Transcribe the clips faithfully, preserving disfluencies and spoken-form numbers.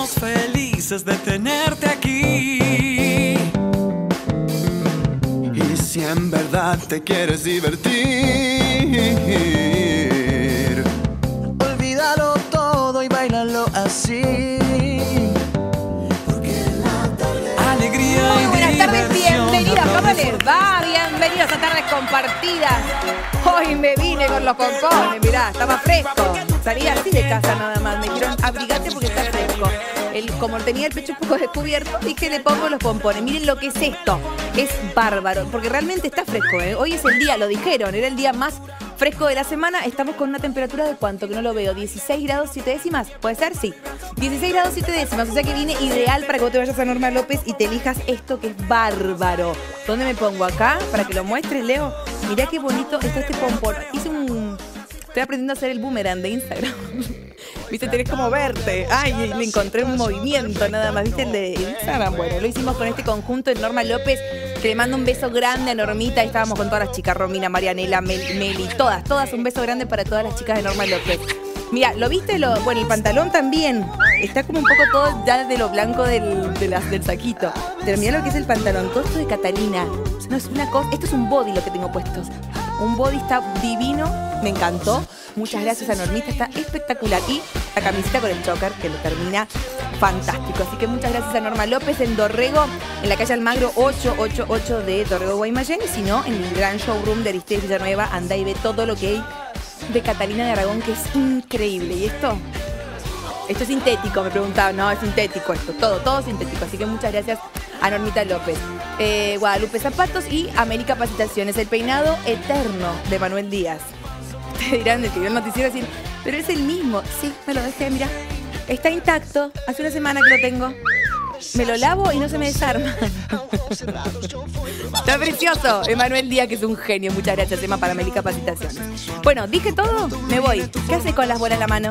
Estamos felices de tenerte aquí. Y si en verdad te quieres divertir, olvídalo todo y bailalo así. Alegría Muy y buenas tardes, diversión. bienvenidos, ¿cómo les va? Bienvenidos a Tardes Compartidas. Hoy me vine con los pompones, mirá, estaba fresco. Salí así de casa nada más, me dijeron abrigate porque está fresco. El, como tenía el pecho un poco descubierto, dije le pongo los pompones. Miren lo que es esto, es bárbaro, porque realmente está fresco, ¿eh? Hoy es el día, lo dijeron, era el día más fresco de la semana. Estamos con una temperatura de ¿cuánto? Que no lo veo, dieciséis grados siete décimas, ¿puede ser? Sí, dieciséis grados siete décimas, o sea que viene ideal para que vos te vayas a Norma López y te elijas esto que es bárbaro. ¿Dónde me pongo? Acá, para que lo muestres, Leo. Mirá qué bonito está este pompón. Hice un... Estoy aprendiendo a hacer el boomerang de Instagram. Viste, tenés como verte. Ay, le encontré un movimiento nada más. ¿Viste el de Instagram? Bueno, lo hicimos con este conjunto de Norma López, que le mando un beso grande a Normita. Ahí estábamos con todas las chicas, Romina, Marianela, Mel, Meli, todas, todas. Un beso grande para todas las chicas de Norma López. Mira, ¿lo viste? Lo, bueno, el pantalón también. Está como un poco todo ya de lo blanco del, de las, del saquito. Pero mira lo que es el pantalón. Todo esto de Catalina. No es una cosa. Esto es un body lo que tengo puesto. Un body está divino. Me encantó. Muchas gracias a Normita. Está espectacular. Y la camiseta con el choker que lo termina fantástico. Así que muchas gracias a Norma López en Dorrego, en la calle Almagro ochocientos ochenta y ocho de Dorrego, Guaymallén. Y si no, en el gran showroom de Aristóteles Villanueva. Andá y ve todo lo que hay de Catalina de Aragón, que es increíble. ¿Y esto? Esto es sintético, me preguntaban. No, es sintético esto, todo, todo sintético. Así que muchas gracias a Normita López. Eh, Guadalupe Zapatos y América Capacitaciones, el peinado eterno de Manuel Díaz. Te dirán de que vio el noticiero así, pero es el mismo. Sí, me lo dejé, mira. Está intacto, hace una semana que lo tengo. Me lo lavo y no se me desarma. Está precioso. Emanuel Díaz, que es un genio. Muchas gracias, Emma, para América Capacitaciones. Bueno, dije todo, me voy. ¿Qué haces con las bolas en la mano?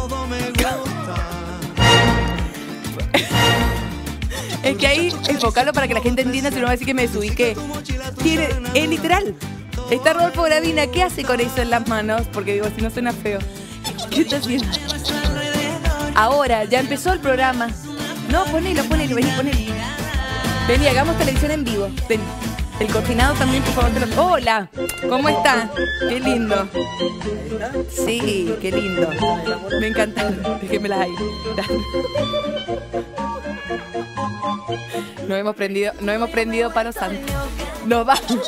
Es que ahí enfocarlo para que la gente entienda, si no va a decir que me desubiqué. Tiene, es literal. Está Rodolfo Gravina, ¿qué hace con eso en las manos? Porque digo, si no suena feo. ¿Qué está haciendo? Ahora, ya empezó el programa. No, ponelo, ponelo, vení, ponelo. Vení, hagamos televisión en vivo. Vení. El coordinado también, por favor, te lo... Hola, ¿cómo está? Qué lindo. Sí, qué lindo. Me encanta. Déjenmelas ahí. No hemos prendido, no hemos prendido palo santo. Nos vamos.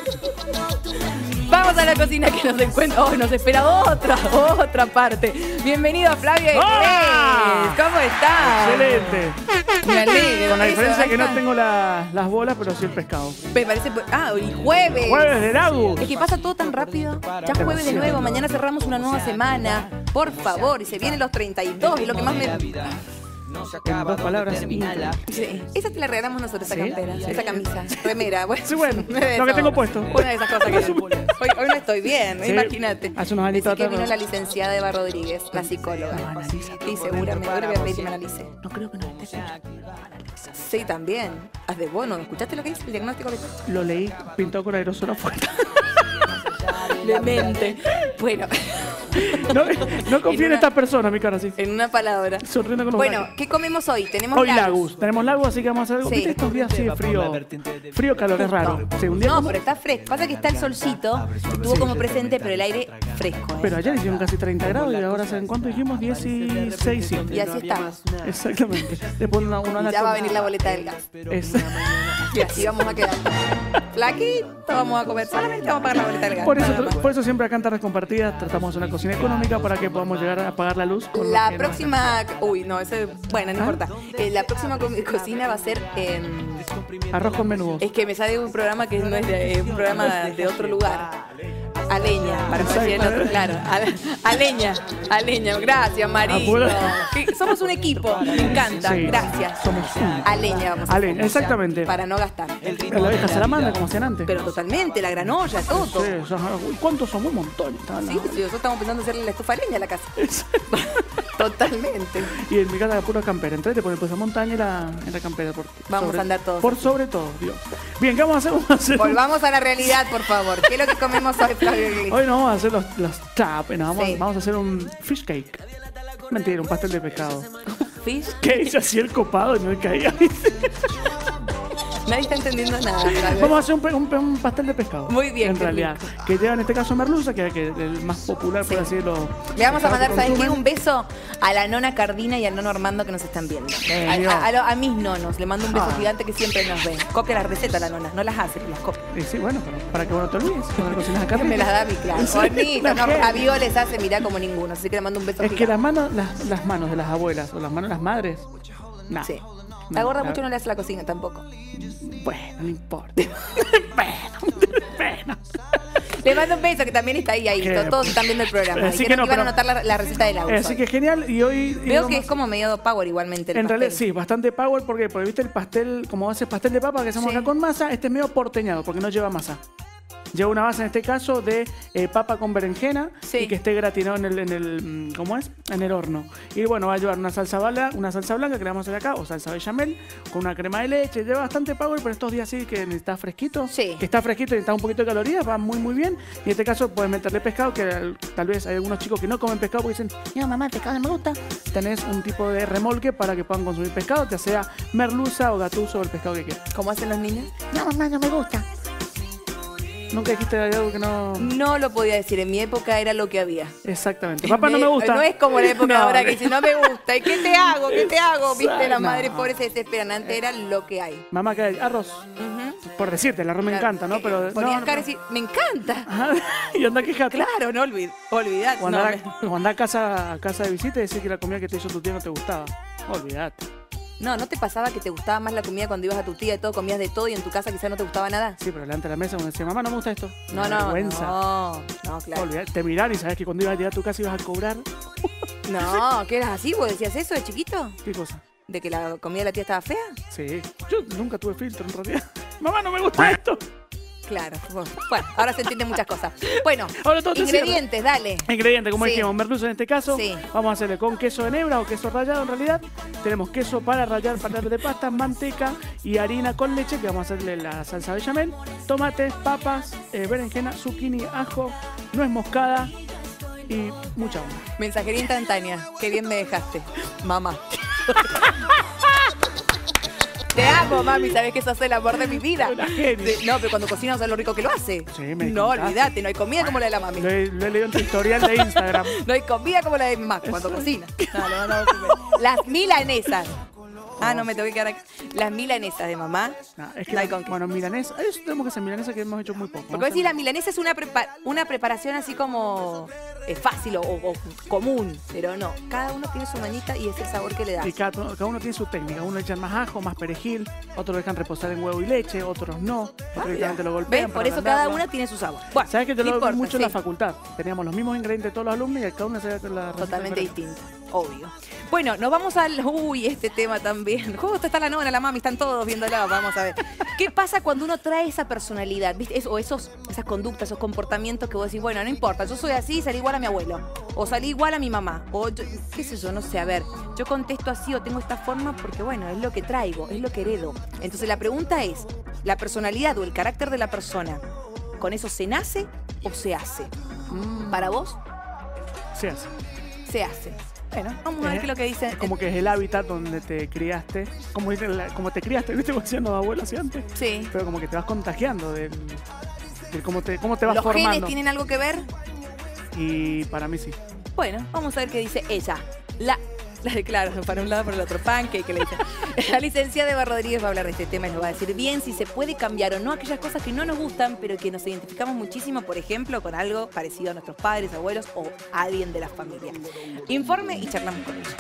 Vamos a la cocina que nos encuentra. Oh, nos espera otra, otra parte. Bienvenido a Flavio de ¡Hola! ¿Cómo estás? Excelente. Me alegro. Con la Eso, diferencia ahí que no está. tengo la- las bolas, pero sí el pescado. Me parece. Ah, hoy jueves. Jueves de Lagus. Es que pasa todo tan rápido. Ya jueves de nuevo, mañana cerramos una nueva semana. Por favor, y se vienen los treinta y dos, y lo que más me... En dos palabras. Sí, esa te la regalamos nosotros, esa ¿Sí? campera, esa camisa, remera. Bueno, Sí, bueno, eso. lo que tengo puesto. Una de esas cosas que hoy, hoy no estoy bien, Sí, imagínate. hace unos Decí añitos que atrás, vino ¿no? la licenciada Eva Rodríguez, la psicóloga. Sí, seguramente. Ahora voy a pedir que me analice. No creo que nos esté escuchando. Sí, también. Haz de bueno, ¿escuchaste lo que dice el diagnóstico? Lo leí pintado con aerosol afuera. Demente. Bueno. No, no confío en, una- estas personas, mi cara así. En una palabra. Sonriendo con los Bueno, brazos. ¿qué comemos hoy? Tenemos Hoy Lagus. Lagus. Tenemos Lagus, así que vamos a hacer algo. Sí. ¿Viste estos días así de frío? Frío, calor, es raro. Sí, un día No, como- pero está fresco. Pasa que está el solcito, estuvo como presente, pero el aire fresco. ¿eh? Pero ayer hicieron casi treinta grados y ahora, ¿saben cuánto dijimos? dieciséis, siete. Y así estamos. Exactamente. Después una, una Y ya va a venir la boleta del gas. Es- Y así vamos a quedar. Flaquito, vamos a comer. Solamente vamos a pagar la boleta del gas. Por eso, nada más. por eso siempre acá en Tardes Compartidas tratamos de una cocina económica para que podamos llegar a pagar la luz. con lo La que próxima. Uy, no, eso. Bueno, no ¿Ah? importa. Eh, la próxima co- cocina va a ser en. nos- Arroz con menudo. Es que me sale un programa que no es de. Es un programa de otro lugar. A leña, para no decir el otro, claro. A, a leña, a leña. Gracias, Marino. Apuro. Que somos un equipo, me encanta. Sí, Gracias. somos un- A leña vamos a A hacer. leña, exactamente. Para no gastar. La vieja salamandra, como hacían antes. Pero totalmente, la granolla, todo. Sí, son- uy, ¿cuántos somos? Un montón. Estaban Sí, las- sí, nosotros estamos pensando hacerle la estufa a leña a la casa. Totalmente. Y en mi casa pura campera. Entonces te pones pues a montaña en la, en la campera. Por, Vamos sobre- a andar todos Por así. sobre todo, Dios. Bien, ¿qué vamos a hacer? Vamos a hacer un- Volvamos a la realidad, por favor. ¿Qué es lo que comemos hoy, Flavio Iglesias? Hoy no vamos a hacer los, los tap, no, vamos, Sí. vamos a hacer un fish cake. Mentira, un pastel de pescado. fish. Que hice así el copado y no me caía. Nadie está entendiendo nada. ¿sabes? Vamos a hacer un, pe- un pe- un pastel de pescado. Muy bien, En qué realidad. rico. Que lleva en este caso merluza, que es el más popular, por Sí. así decirlo. Le vamos a mandar, ¿sabes qué? consumen. Un beso a la nona Cardina y al nono Armando que nos están viendo. Eh, A, Dios. a- a lo- a mis nonos. Le mando un beso Ah. gigante que siempre nos ven. Copia las recetas la nona. No las hace, las copia. Y sí, bueno, pero para que vos no te olvides. Cuando cocinas acá. Me las da mi claro. Sí, Bonito, la no, gente. ravioles hace, mirá como ninguno. Así que le mando un beso Es que gigante. las manos, las, las manos de las abuelas o las manos de las madres. Nah. Sí. No, La gorda la- mucho no le hace la cocina tampoco. Bueno, no importa. bueno, bueno. Le mando un beso que también está ahí, ahí. Que- Todos, todos están viendo el programa. Así Y que que no, no, iban a pero- anotar la, la receta del auto. Así que genial. Y hoy. Veo íbamos- que es como medio power igualmente el En realidad, pastel. sí, bastante power. ¿Por qué? Porque viste el pastel, como hace pastel de papa que hacemos Sí. acá con masa, este es medio porteñado porque no lleva masa. Lleva una base en este caso de eh, papa con berenjena Sí. y que esté gratinado en el, en el mm, ¿cómo es? En el horno. Y bueno, va a llevar una salsa bala, una salsa blanca que le vamos a hacer acá, o salsa bechamel, con una crema de leche. Lleva bastante power, pero estos días sí que está fresquito. Sí. Que está fresquito y está un poquito de calorías, va muy muy bien. Y en este caso puedes meterle pescado, que al- tal vez hay algunos chicos que no comen pescado porque dicen, no mamá, el pescado no me gusta. Tenés un tipo de remolque para que puedan consumir pescado, ya sea merluza o gatuso o el pescado que quieran. ¿Cómo hacen los niños? No mamá, no me gusta. Nunca dijiste algo que no... No lo podía decir. En mi época era lo que había. Exactamente. Papá, no me gusta. No es como la época No, ahora me- que dice, no me gusta. ¿Y qué te hago? ¿Qué te hago? Viste, las No. madres pobres se desesperan. Antes era lo que hay. Mamá, que hay arroz. Ujú. Por decirte, el arroz me Claro. encanta, ¿no? Pero... Ponías no, cara y no. decir, me encanta. Ajá. Y anda quejate. Claro, no olvid olvidate. Cuando No, andás me- cuando andás a casa, a casa de visita y decís que la comida que te hizo tu tía no te gustaba. Olvídate. no, ¿no te pasaba que te gustaba más la comida cuando ibas a tu tía y todo, comías de todo y en tu casa quizás no te gustaba nada? Sí, pero delante de la mesa cuando decía, mamá, no me gusta esto. No, Una no, vergüenza. no, no, claro. Olvídate. Te mirar y sabes que cuando ibas a llegar a tu casa ibas a cobrar. No, ¿qué eras así? ¿Vos decías eso de chiquito? ¿Qué cosa? ¿De que la comida de la tía estaba fea? Sí. Yo nunca tuve filtro en realidad. Mamá, no me gusta esto. Claro. Bueno, ahora se entienden muchas cosas. Bueno, Ahora todo te ingredientes, dale. Ingredientes, como Sí. dijimos, merluza en este caso. Sí. Vamos a hacerle con queso de nebra o queso rallado en realidad. Tenemos queso para rallar patatas de pasta, manteca y harina con leche, que vamos a hacerle la salsa bechamel. Tomates, papas, eh, berenjena, zucchini, ajo, nuez moscada y mucha onda. Mensajería instantánea. Qué bien me dejaste. Mamá. Te amo, mami. Sabes que sos el amor de mi vida. Una genia. Sí, no, pero cuando cocina no sabes lo rico que lo hace. Sí, me no, contaste. olvídate. No hay comida como la de la mami. Lo he, lo he leído en tu historial de Instagram. No hay comida como la de mi mamá cuando cocina. No, le mandamos un beso. Las milanesas. Ah, no, me tengo que quedar aquí. Las milanesas de mamá. No, es que No hay la- con qué. bueno, milanesa, eso tenemos que hacer milanesa que hemos hecho muy poco. Porque vos decís, la milanesa es una, prepa- una preparación así como eh, fácil o, o común, pero no. Cada uno tiene su manita y es el sabor que le da. Y cada, cada uno tiene su técnica. Uno le echan más ajo, más perejil, otros lo dejan reposar en huevo y leche, otros no. Otros directamente lo golpean. ¿Ves? para Por eso cada ablandarlo. una tiene su sabor. Bueno, ¿Sabes que yo no lo vi importa, mucho en la sí. facultad? Teníamos los mismos ingredientes todos los alumnos y cada uno hacía la receta Totalmente diferente. distinta, obvio. Bueno, nos vamos al... Uy, este tema también. Justo está la nona, la mami, están todos viéndola. Vamos a ver. ¿Qué pasa cuando uno trae esa personalidad? ¿Viste? Es- o esos, esas conductas, esos comportamientos que vos decís, bueno, no importa, yo soy así, salí igual a mi abuelo. O salí igual a mi mamá. O yo- qué sé yo, no sé. A ver, yo contesto así o tengo esta forma porque, bueno, es lo que traigo, es lo que heredo. Entonces la pregunta es, ¿la personalidad o el carácter de la persona, con eso se nace o se hace? Mm, Para vos, se hace. se hace. Bueno, vamos a ver Eh, qué es lo que dice. Es como que es el hábitat donde te criaste. Como, dice la- como te criaste, ¿viste? Como decían los abuelos así antes. Sí. Pero como que te vas contagiando del, del cómo, te, cómo te vas ¿Los formando. genes tienen algo que ver? Y para mí sí. Bueno, vamos a ver qué dice ella. La, la claro, para un lado, para el otro. Pancake, le dice. La licenciada Eva Rodríguez va a hablar de este tema y nos va a decir bien si se puede cambiar o no aquellas cosas que no nos gustan, pero que nos identificamos muchísimo, por ejemplo, con algo parecido a nuestros padres, abuelos o alguien de la familia. Informe y charlamos con ella.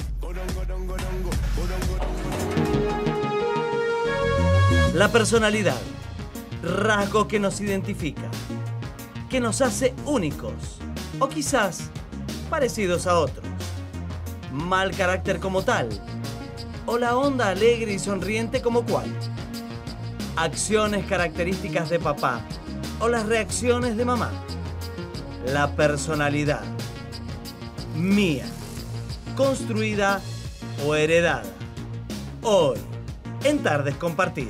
La personalidad, rasgo que nos identifica, que nos hace únicos o quizás parecidos a otros. Mal carácter como tal o la onda alegre y sonriente como cual. Acciones características de papá o las reacciones de mamá. La personalidad mía, construida o heredada. Hoy, en Tardes Compartidas.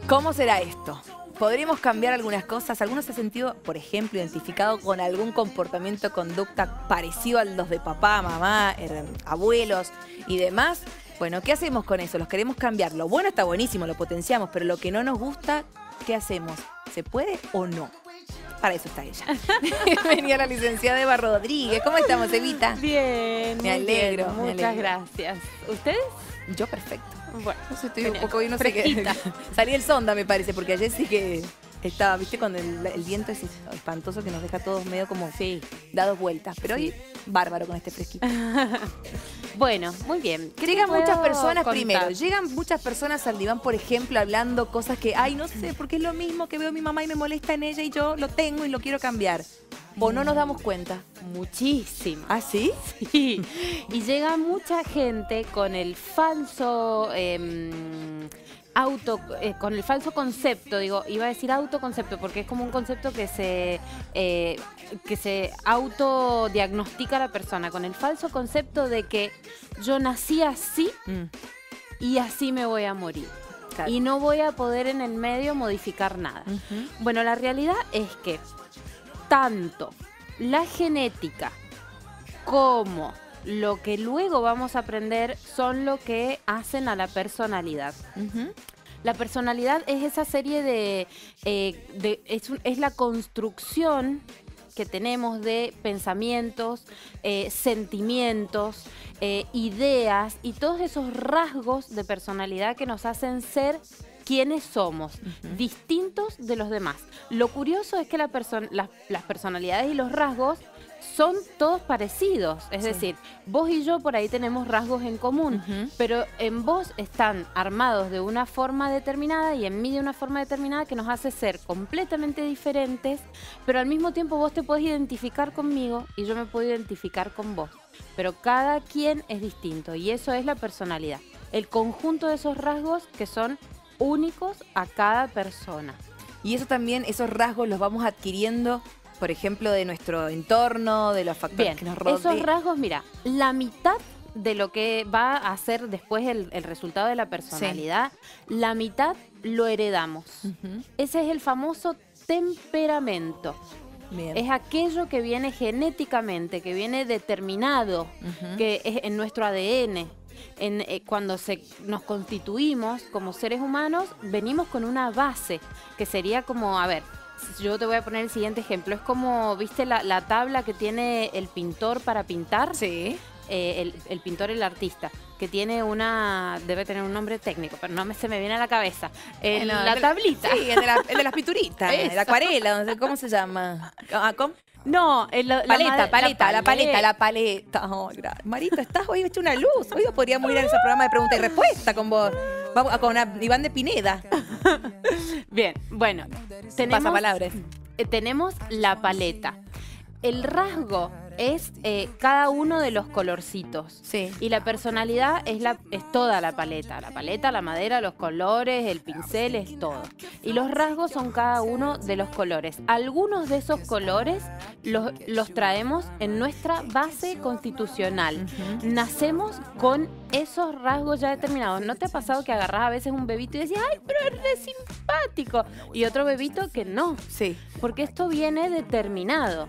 ¿Cómo será esto? ¿Podremos cambiar algunas cosas? ¿Algunos se han sentido, por ejemplo, identificado con algún comportamiento, conducta parecido a los de papá, mamá, eh, abuelos y demás? Bueno, ¿qué hacemos con eso? Los queremos cambiar. Lo bueno está buenísimo, lo potenciamos, pero lo que no nos gusta, ¿qué hacemos? ¿Se puede o no? Para eso está ella. Bienvenida la licenciada Eva Rodríguez. ¿Cómo estamos, Evita? Bien, Me alegro. bien, me muchas alegro. gracias. ¿Ustedes? Yo perfecto. Bueno, No sé, estoy un genial. poco hoy, no sé qué. Fresquita. Salí el sonda, me parece, porque ayer sí que estaba, ¿viste? Con el, el viento ese espantoso que nos deja todos medio como Sí. dados vueltas. Pero hoy, bárbaro con este fresquito. Bueno, muy bien. ¿Qué Llegan te muchas puedo personas contar? primero, llegan muchas personas al diván, por ejemplo, hablando cosas que, ay, no sé, porque es lo mismo que veo a mi mamá y me molesta en ella y yo lo tengo y lo quiero cambiar. O no nos damos cuenta. Muchísimo. ¿Ah, sí? Sí. Y llega mucha gente con el falso eh, auto, eh, con el falso concepto, digo, iba a decir autoconcepto, porque es como un concepto que se, eh, que se autodiagnostica a la persona, con el falso concepto de que yo nací así Mm, y así me voy a morir. claro. Y no voy a poder en el medio modificar nada. Ujú. Bueno, la realidad es que tanto la genética como lo que luego vamos a aprender son lo que hacen a la personalidad. Ujú. La personalidad es esa serie de... eh, de- es, un- es la construcción que tenemos de pensamientos, eh, sentimientos, eh, ideas y todos esos rasgos de personalidad que nos hacen ser quienes somos, distintos de los demás. Lo curioso es que la perso- las, las personalidades y los rasgos son todos parecidos. Es Sí. decir, vos y yo por ahí tenemos rasgos en común, Ujú. pero en vos están armados de una forma determinada y en mí de una forma determinada que nos hace ser completamente diferentes, pero al mismo tiempo vos te podés identificar conmigo y yo me puedo identificar con vos. Pero cada quien es distinto y eso es la personalidad. El conjunto de esos rasgos que son únicos a cada persona. Y eso también, esos rasgos los vamos adquiriendo, por ejemplo, de nuestro entorno, de los factores Bien, que nos rodean. esos rasgos, mira, la mitad de lo que va a ser después el, el resultado de la personalidad, la mitad lo heredamos. Ujú. Ese es el famoso temperamento. Bien. Es aquello que viene genéticamente, que viene determinado, Ujú. que es en nuestro A D N. En, eh, cuando se, nos constituimos como seres humanos, venimos con una base, que sería como, a ver, yo te voy a poner el siguiente ejemplo. Es como, ¿viste la, la tabla que tiene el pintor para pintar? Sí. Eh, el, el pintor, el artista, que tiene una, debe tener un nombre técnico, pero no me, se me viene a la cabeza. Eh, No, la el de tablita. Sí, el de, la- el de las pituritas, Eso. la acuarela, no sé cómo se llama. Ah, ¿cómo? No, el- la, Paleta, made- paleta, la paleta, la paleta. Oh, gra- Marito, estás hoy hecho una luz. Hoy podríamos ir a ese programa de pregunta y respuesta con vos. Vamos a- con a- Iván de Pineda. Bien, bueno, tenemos, Pasapalabras. eh, tenemos la paleta. El rasgo es eh, cada uno de los colorcitos. Sí. Y la personalidad es, la, es toda la paleta. La paleta, la madera, los colores, el pincel, es todo. Y los rasgos son cada uno de los colores. Algunos de esos colores los, los traemos en nuestra base constitucional. Nacemos con esos rasgos ya determinados. ¿No te ha pasado que agarrás a veces un bebito y decís, ay, pero es re simpático? Y otro bebito que no. Sí. Porque esto viene determinado.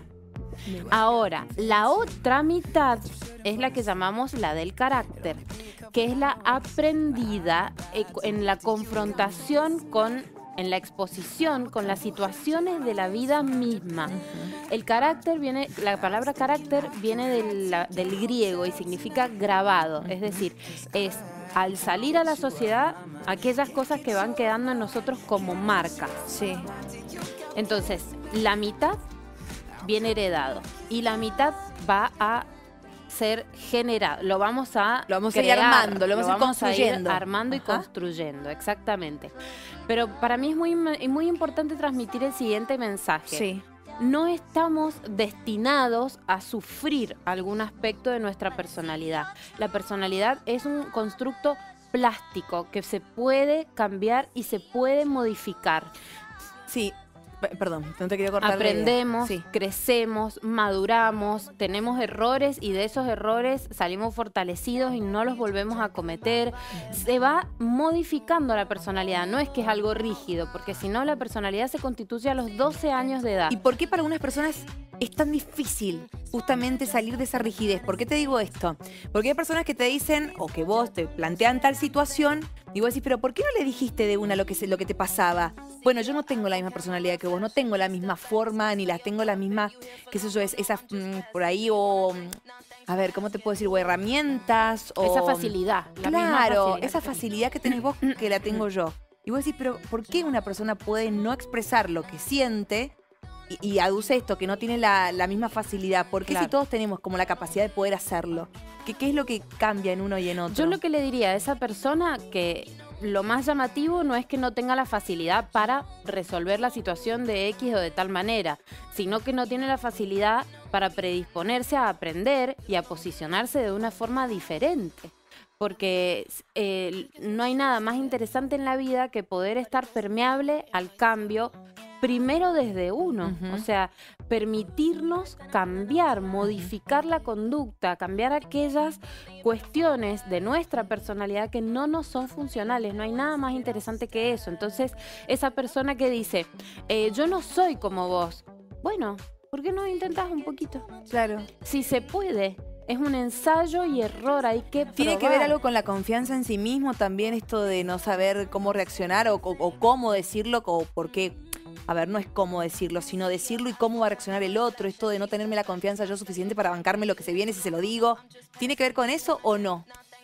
Ahora, la otra mitad es la que llamamos la del carácter, que es la aprendida eh, en la confrontación con, en la exposición con las situaciones de la vida misma. El carácter viene, la palabra carácter viene del, la- del griego y significa grabado, es decir, es al salir a la sociedad aquellas cosas que van quedando en nosotros como marcas. Sí. Entonces, la mitad viene heredado y la mitad va a ser generado. Lo vamos a Lo vamos a ir crear, armando, lo vamos a ir construyendo. armando y Ajá. construyendo, exactamente. Pero para mí es muy, muy importante transmitir el siguiente mensaje. Sí. No estamos destinados a sufrir algún aspecto de nuestra personalidad. La personalidad es un constructo plástico que se puede cambiar y se puede modificar. Sí. P- Perdón, no te quería cortar la idea. Aprendemos, Sí. crecemos, maduramos, tenemos errores y de esos errores salimos fortalecidos y no los volvemos a cometer. Se va modificando la personalidad, no es que es algo rígido, porque si no la personalidad se constituye a los doce años de edad. ¿Y por qué para algunas personas es tan difícil justamente salir de esa rigidez? ¿Por qué te digo esto? Porque hay personas que te dicen, o que vos te plantean tal situación, y vos decís, pero ¿por qué no le dijiste de una lo que, se, lo que te pasaba? Bueno, yo no tengo la misma personalidad que vos, no tengo la misma forma, ni las tengo la misma, qué sé yo, es, esa, mm, por ahí, o, a ver, ¿cómo te puedo decir? O herramientas, o... Esa facilidad. la misma Claro, facilidad esa que facilidad que tenés vos que la tengo yo. Y vos decís, pero ¿por qué una persona puede no expresar lo que siente y, y aduce esto, que no tiene la, la misma facilidad? ¿Por qué Claro. si todos tenemos como la capacidad de poder hacerlo? ¿Qué, ¿Qué es lo que cambia en uno y en otro? Yo lo que le diría a esa persona que lo más llamativo no es que no tenga la facilidad para resolver la situación de X o de tal manera, sino que no tiene la facilidad para predisponerse a aprender y a posicionarse de una forma diferente. Porque eh, no hay nada más interesante en la vida que poder estar permeable al cambio, primero desde uno. Ujú. O sea, permitirnos cambiar, modificar la conducta, cambiar aquellas cuestiones de nuestra personalidad que no nos son funcionales. No hay nada más interesante que eso. Entonces, esa persona que dice, eh, yo no soy como vos. Bueno, ¿por qué no intentas un poquito? Claro. Si se puede. Es un ensayo y error, hay que ¿Tiene que probar. ver algo con la confianza en sí mismo también, esto de no saber cómo reaccionar o, o- o cómo decirlo, o por qué? A ver, no es cómo decirlo, sino decirlo y cómo va a reaccionar el otro, esto de no tenerme la confianza yo suficiente para bancarme lo que se viene si se lo digo. ¿Tiene que ver con eso o no?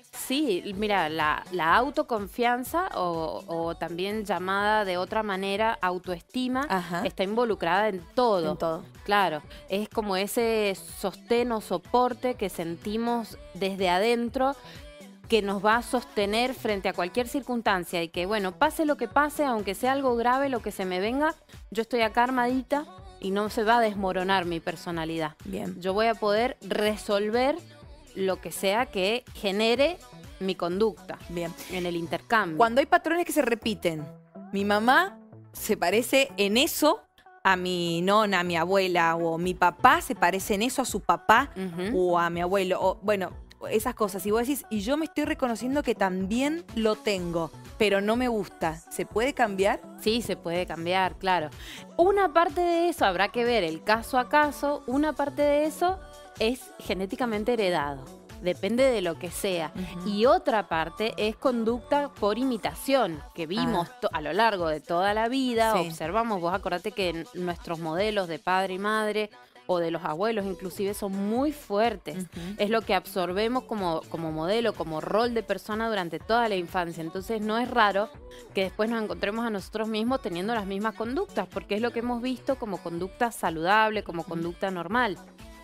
Sí, mira, la, la autoconfianza o, o también llamada de otra manera autoestima Ajá. está involucrada en todo. En todo. Claro, es como ese sostén o soporte que sentimos desde adentro que nos va a sostener frente a cualquier circunstancia y que, bueno, pase lo que pase, aunque sea algo grave, lo que se me venga, yo estoy acá armadita y no se va a desmoronar mi personalidad. Bien. Yo voy a poder resolver lo que sea que genere mi conducta Bien. en el intercambio. Cuando hay patrones que se repiten, mi mamá se parece en eso a mi nona, a mi abuela, o mi papá se parece en eso a su papá Ujú. o a mi abuelo, o bueno, esas cosas. Y vos decís, y yo me estoy reconociendo que también lo tengo, pero no me gusta. ¿Se puede cambiar? Sí, se puede cambiar, claro. Una parte de eso habrá que ver el caso a caso, una parte de eso es genéticamente heredado. Depende de lo que sea. Ujú. Y otra parte es conducta por imitación, que vimos Ah. to- a lo largo de toda la vida, Sí. observamos, vos acordate que n- nuestros modelos de padre y madre o de los abuelos inclusive son muy fuertes. Ujú. Es lo que absorbemos como, como modelo, como rol de persona durante toda la infancia. Entonces no es raro que después nos encontremos a nosotros mismos teniendo las mismas conductas, porque es lo que hemos visto como conducta saludable, como conducta normal.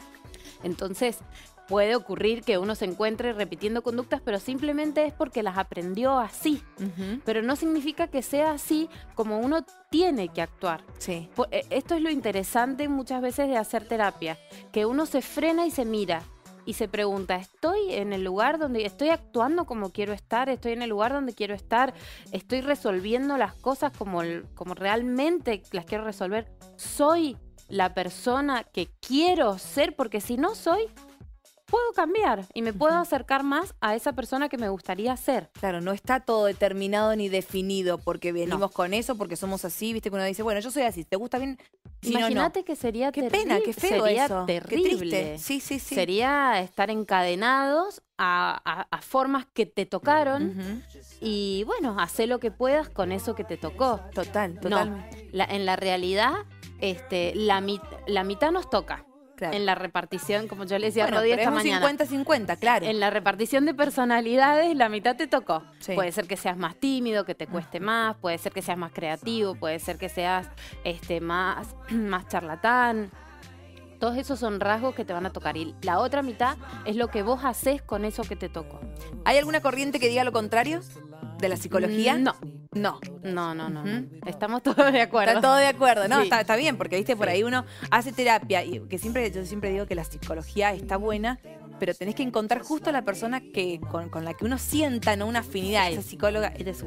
Entonces, puede ocurrir que uno se encuentre repitiendo conductas, pero simplemente es porque las aprendió así. Ujú. Pero no significa que sea así como uno tiene que actuar. Sí. Po- eh, Esto es lo interesante muchas veces de hacer terapia, que uno se frena y se mira y se pregunta, ¿estoy en el lugar donde estoy actuando como quiero estar? ¿Estoy en el lugar donde quiero estar? ¿Estoy resolviendo las cosas como, el- como realmente las quiero resolver? ¿Soy la persona que quiero ser? Porque si no soy, puedo cambiar y me puedo acercar más a esa persona que me gustaría ser. Claro, no está todo determinado ni definido porque venimos No. con eso, porque somos así, viste que uno dice, bueno, yo soy así, ¿te gusta bien? Si no, no. Imagínate que sería Qué terrible. pena, qué feo sería eso. Qué terrible. triste. Sí, sí, sí. Sería estar encadenados a, a- a formas que te tocaron Ujú. y bueno, hacer lo que puedas con eso que te tocó. Total, totalmente. No, la- en la realidad, este, la, mit- la mitad nos toca. Claro. En la repartición, como yo le decía Bueno, a Rodi pero esta es un mañana. cincuenta cincuenta, claro. En la repartición de personalidades, la mitad te tocó. Sí. Puede ser que seas más tímido, que te cueste más, puede ser que seas más creativo, puede ser que seas este, más, más charlatán. Todos esos son rasgos que te van a tocar. Y la otra mitad es lo que vos haces con eso que te tocó. ¿Hay alguna corriente que diga lo contrario de la psicología? No. No. No, no, no. no. Ujú. Estamos todos de acuerdo. Está todo de acuerdo, ¿no? Sí. Está, está bien, porque viste, por ahí uno hace terapia y que siempre, yo siempre digo que la psicología está buena, pero tenés que encontrar justo la persona que, con, con la que uno sienta, ¿no? Una afinidad. Esa psicóloga, esta es una.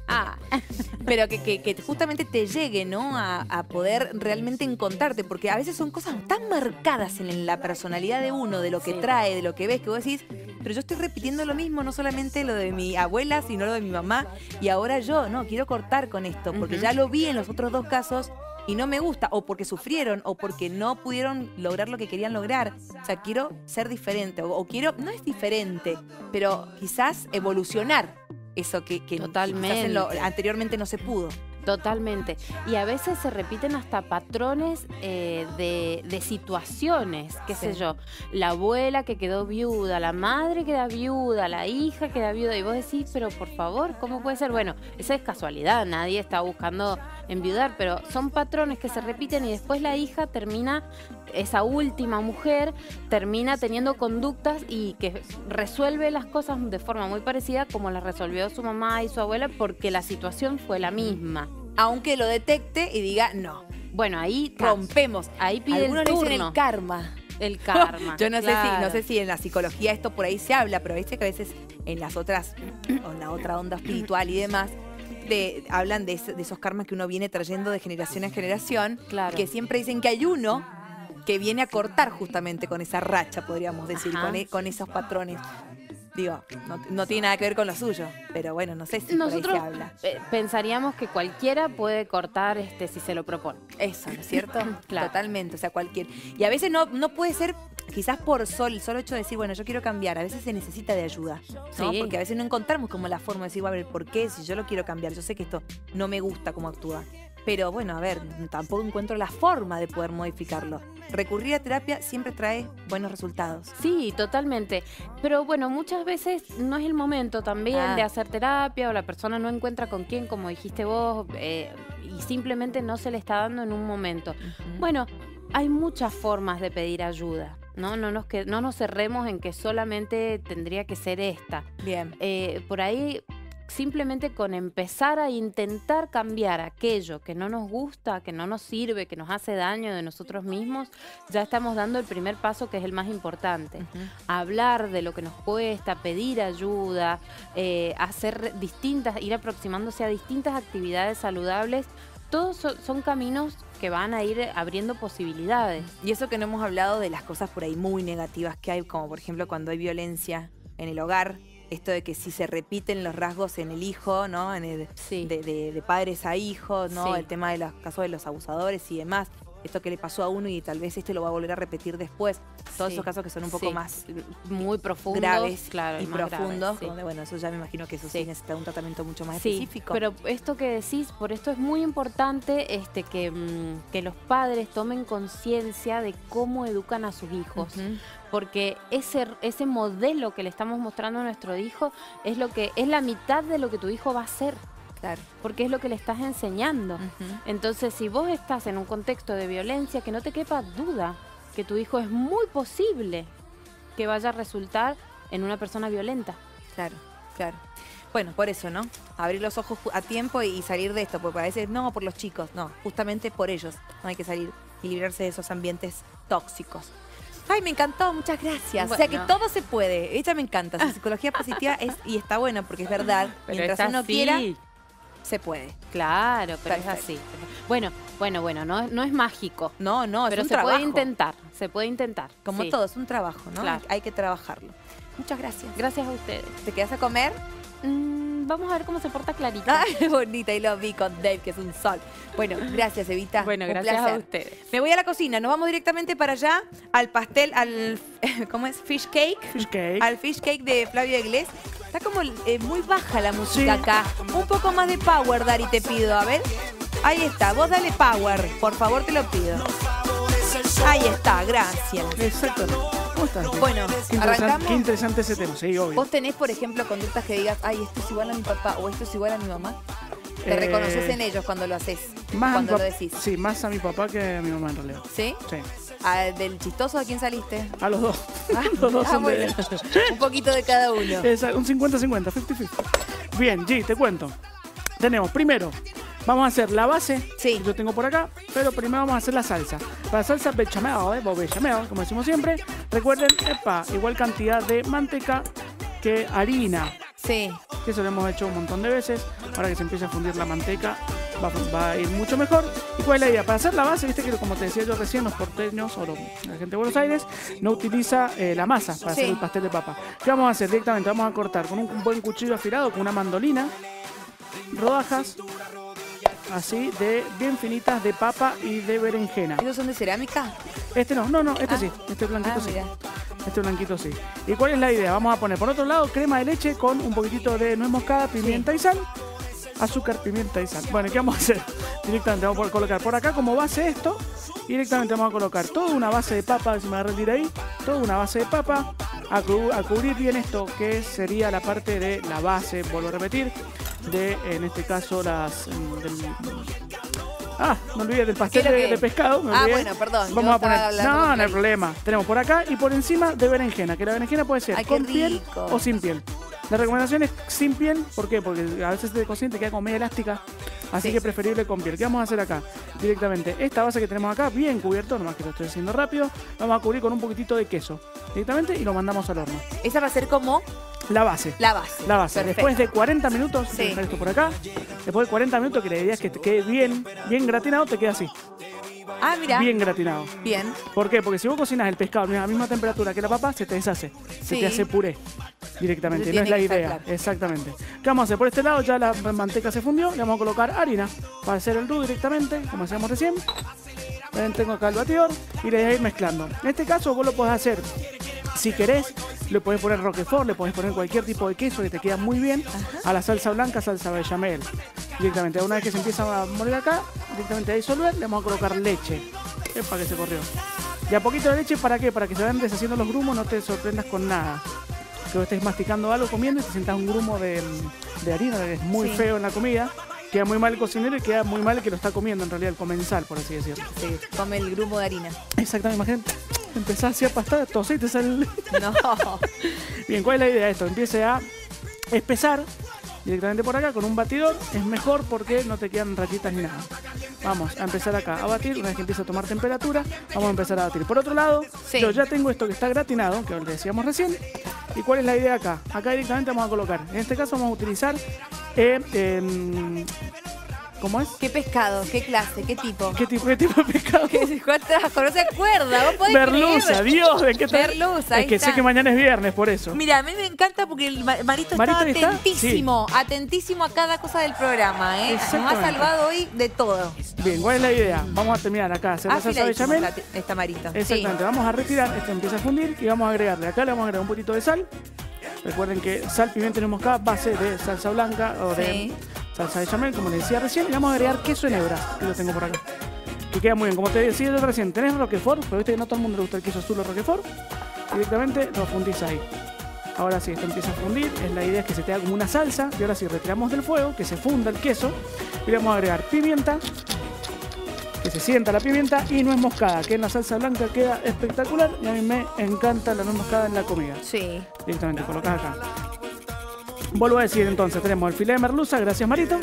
Ah, pero que, que, que justamente te llegue, ¿no? A, a poder realmente encontrarte, porque a veces son cosas tan marcadas en la personalidad de uno, de lo que Sí. trae, de lo que ves, que vos decís, pero yo estoy repitiendo lo mismo, no solamente lo de mi abuela, sino lo de mi mamá, y ahora yo, no, quiero cortar con esto, porque Ujú. ya lo vi en los otros dos casos y no me gusta, o porque sufrieron, o porque no pudieron lograr lo que querían lograr. O sea, quiero ser diferente, o, o quiero, no es diferente, pero quizás evolucionar eso que, que quizás en lo- Totalmente. anteriormente no se pudo. Totalmente. Y a veces se repiten hasta patrones eh, de, de situaciones, qué sé Sí. yo, la abuela que quedó viuda, la madre queda viuda, la hija queda viuda, y vos decís, pero por favor, ¿cómo puede ser? Bueno, esa es casualidad, nadie está buscando enviudar, pero son patrones que se repiten y después la hija termina, esa última mujer, termina teniendo conductas y que resuelve las cosas de forma muy parecida como las resolvió su mamá y su abuela porque la situación fue la misma. Aunque lo detecte y diga, no, Bueno, ahí rompemos. ahí pide Algunos el le turno. dicen el karma. El karma. Yo no sé si, no claro. sé si en la psicología esto por ahí se habla, pero viste que a veces en las otras, o en la otra onda espiritual y demás, de, hablan de, ese- de esos karmas que uno viene trayendo de generación en generación, Claro. que siempre dicen que hay uno que viene a cortar justamente con esa racha, podríamos decir, Ajá. con, e- con esos patrones. Digo, no, no tiene nada que ver con lo suyo, pero bueno, no sé si Nosotros por ahí se habla. eh, pensaríamos que cualquiera puede cortar este si se lo propone. Eso, ¿no es cierto? Claro. Totalmente, o sea, cualquier. Y a veces no, no puede ser, quizás por sol, el solo hecho de decir, bueno, yo quiero cambiar, a veces se necesita de ayuda, ¿no? Sí. Porque a veces no encontramos como la forma de decir, a ver, ¿por qué? Si yo lo quiero cambiar, yo sé que esto no me gusta cómo actúa. Pero bueno, a ver, tampoco encuentro la forma de poder modificarlo. Recurrir a terapia siempre trae buenos resultados. Sí, totalmente. Pero bueno, muchas veces no es el momento también Ah. de hacer terapia o la persona no encuentra con quién, como dijiste vos, eh, y simplemente no se le está dando en un momento. Bueno, hay muchas formas de pedir ayuda, ¿no? No nos, que, no nos cerremos en que solamente tendría que ser esta. Bien. Eh, por ahí, simplemente con empezar a intentar cambiar aquello que no nos gusta, que no nos sirve, que nos hace daño de nosotros mismos, ya estamos dando el primer paso, que es el más importante. Hablar de lo que nos cuesta, pedir ayuda, eh, hacer distintas, ir aproximándose a distintas actividades saludables. Todos son, son caminos que van a ir abriendo posibilidades. Y eso que no hemos hablado de las cosas por ahí muy negativas que hay, como por ejemplo cuando hay violencia en el hogar, esto de que si se repiten los rasgos en el hijo, ¿no? En el, Sí. de, de- de padres a hijos, ¿no? Sí. El tema de los casos de los abusadores y demás. Esto que le pasó a uno y tal vez este lo va a volver a repetir después. Todos Sí. esos casos que son un poco Sí. más Muy profundos, graves claro, y más graves, profundos, sí. donde bueno, eso ya me imagino que eso sí, Sí. necesita un tratamiento mucho más Sí, específico. pero esto que decís, por esto es muy importante este, que, mm, que los padres tomen conciencia de cómo educan a sus hijos. Ujú. Porque ese, ese modelo que le estamos mostrando a nuestro hijo es, lo que, es la mitad de lo que tu hijo va a hacer, Claro. porque es lo que le estás enseñando. Ujú. Entonces, si vos estás en un contexto de violencia, que no te quepa duda que tu hijo es muy posible que vaya a resultar en una persona violenta. Claro, claro. Bueno, por eso, ¿no? Abrir los ojos ju- a tiempo y salir de esto, porque a veces no por los chicos, no, justamente por ellos no hay que salir y librarse de esos ambientes tóxicos. Ay, me encantó, muchas gracias. O sea que Bueno. todo se puede. Ella me encanta. Su psicología positiva es y está buena porque es verdad. Pero Mientras es uno así. quiera, se puede. Claro, pero Perfecto. es así. Bueno, bueno, bueno, no, no es mágico. No, no, pero es un se trabajo. puede intentar, se puede intentar. Como sí. todo, es un trabajo, ¿no? Claro. Hay que trabajarlo. Muchas gracias. Gracias a ustedes. ¿Te quedas a comer? Mm, vamos a ver cómo se porta Clarita. Ay, qué bonita. Y lo vi con Dave, que es un sol. Bueno, gracias, Evita. Bueno, Un gracias a placer. ustedes. Me voy a la cocina. Nos vamos directamente para allá al pastel, al... ¿Cómo es? Fish cake. Fish cake. Al fish cake de Flavio Iglesias. Está como eh, muy baja la música Sí. acá. Un poco más de power, Dari, te pido. A ver. Ahí está. Vos dale power. Por favor, te lo pido. Ahí está. Gracias. Exactamente. ¿Cómo estás? Bueno, Qué interesante, arrancamos. qué interesante ese tema, sí, obvio. ¿Vos tenés, por ejemplo, conductas que digas, ay, esto es igual a mi papá o esto es igual a mi mamá? ¿Te Eh, reconoces en ellos cuando lo haces? Más a cuando mi lo pap- decís. Sí, más a mi papá que a mi mamá en realidad. ¿Sí? Sí. Ah, ¿del chistoso a quién saliste? A los dos. Ah, los dos ah, son de... bueno. Un poquito de cada uno. Es un cincuenta cincuenta, cincuenta cincuenta. Bien, G, te cuento. Tenemos primero, vamos a hacer la base, Sí. que yo tengo por acá, pero primero vamos a hacer la salsa. Para salsa bechamel, ¿eh? o bechamel, como decimos siempre, recuerden, epa, igual cantidad de manteca que harina. Sí. que eso lo hemos hecho un montón de veces. Ahora que se empieza a fundir la manteca, va, va a ir mucho mejor. ¿Y cuál es la idea? Para hacer la base, viste que como te decía yo recién, los porteños o los, la gente de Buenos Aires no utiliza eh, la masa para Sí. hacer el pastel de papa. ¿Qué vamos a hacer? Directamente vamos a cortar con un, un buen cuchillo afilado, con una mandolina, rodajas así de bien finitas de papa y de berenjena. ¿Esos son de cerámica? Este no, no, no, este Ah. sí, este blanquito Ah, sí. mira. Este blanquito sí. ¿Y cuál es la idea? Vamos a poner por otro lado crema de leche con un poquitito de nuez moscada, pimienta y sal. Azúcar, pimienta y sal. Bueno, ¿qué vamos a hacer? Directamente vamos a colocar por acá como base esto. Y directamente vamos a colocar toda una base de papa, si me agarra el tiro ahí. Toda una base de papa. A, cu- a cubrir bien esto que sería la parte de la base, vuelvo a repetir. De, en este caso, las... mm, del- Ah, me olvidé del pastel ¿Qué es lo de, que- de pescado. me Ah, olvidé. bueno, perdón, yo Vamos a estaba poner. hablando No, con no hay Cari. problema. Tenemos por acá y por encima de berenjena, que la berenjena puede ser Ay, qué con piel rico. o sin piel. La recomendación es sin piel, ¿por qué? Porque a veces te cocina y te queda como media elástica, así Sí. que preferible con piel. ¿Qué vamos a hacer acá? Directamente, esta base que tenemos acá, bien cubierto, nomás que lo estoy haciendo rápido, vamos a cubrir con un poquitito de queso, directamente, y lo mandamos al horno. Esa va a ser como La base. la base. La base. Perfecto. Después de cuarenta minutos, Sí. voy a dejar esto por acá, después de cuarenta minutos, que la idea es que te quede bien, bien gratinado, te queda así, Ah, mira. bien gratinado. Bien. ¿Por qué? Porque si vos cocinas el pescado a la misma temperatura que la papa, se te deshace. Se Sí. te hace puré directamente. Entonces No es la tiene que idea. estar claro. Exactamente. ¿Qué vamos a hacer? Por este lado ya la manteca se fundió. Le vamos a colocar harina para hacer el dough directamente, como hacíamos recién. Ven, tengo acá el batidor y le voy a ir mezclando. En este caso vos lo podés hacer, si querés, le podés poner roquefort, le podés poner cualquier tipo de queso que te queda muy bien. A la salsa blanca, salsa bechamel. Directamente, una vez que se empieza a moler acá, directamente a disolver, le vamos a colocar leche. Es para que se corrió. Y a poquito de leche, ¿para qué? Para que se vayan deshaciendo los grumos, no te sorprendas con nada. Que vos estés masticando algo, comiendo y te sientas un grumo de, de harina, que es muy Sí. feo en la comida. Queda muy mal el cocinero y queda muy mal el que lo está comiendo, en realidad, el comensal, por así decirlo. Sí, come el grumo de harina. Exactamente, imagínate. Empezás así a pastar, tosés y te sale el... No. Bien, ¿cuál es la idea de esto? Empiece a espesar directamente por acá con un batidor. Es mejor porque no te quedan rayitas ni nada. Vamos a empezar acá a batir. Una vez que empiece a tomar temperatura, vamos a empezar a batir. Por otro lado, Sí. yo ya tengo esto que está gratinado, que lo decíamos recién. ¿Y cuál es la idea acá? Acá directamente vamos a colocar. En este caso vamos a utilizar... eh, em, ¿Cómo es? ¿Qué pescado? ¿Qué clase? ¿Qué tipo? ¿Qué tipo, qué tipo de pescado? ¿Qué ¿Cuántas? No se acuerda. ¿Vos podés Merluza, creer? Dios, ¿de qué tal? Merluza, ahí Es que está. sé que mañana es viernes, por eso. Mira, a mí me encanta porque el ma- Marito, ¿Marito está está? atentísimo, atentísimo a cada cosa del programa, ¿eh? Nos ha Exactamente. salvado hoy de todo. Bien, ¿cuál es la idea? Vamos a terminar acá, hacer la salsa Afiladísimo bechamel. está, está Marito. Exactamente, vamos a retirar, esto empieza a fundir y vamos a agregarle, acá le vamos a agregar un poquito de sal. Recuerden que sal, pimienta y nuez moscada, base de salsa blanca o de Sí. salsa bechamel, como les decía recién, y vamos a agregar queso en hebra, que lo tengo por acá. Que queda muy bien, como te decía yo recién, tenés roquefort, pero viste que no todo el mundo le gusta el queso azul o roquefort, directamente lo fundís ahí. Ahora sí, esto empieza a fundir, es la idea es que se te haga como una salsa, y ahora sí, retiramos del fuego, que se funda el queso, y le vamos a agregar pimienta, que se sienta la pimienta, y nuez moscada, que en la salsa blanca queda espectacular, y a mí me encanta la nuez moscada en la comida. Sí. Directamente, colocás acá. Vuelvo a decir entonces, tenemos el filé de merluza, gracias Marito.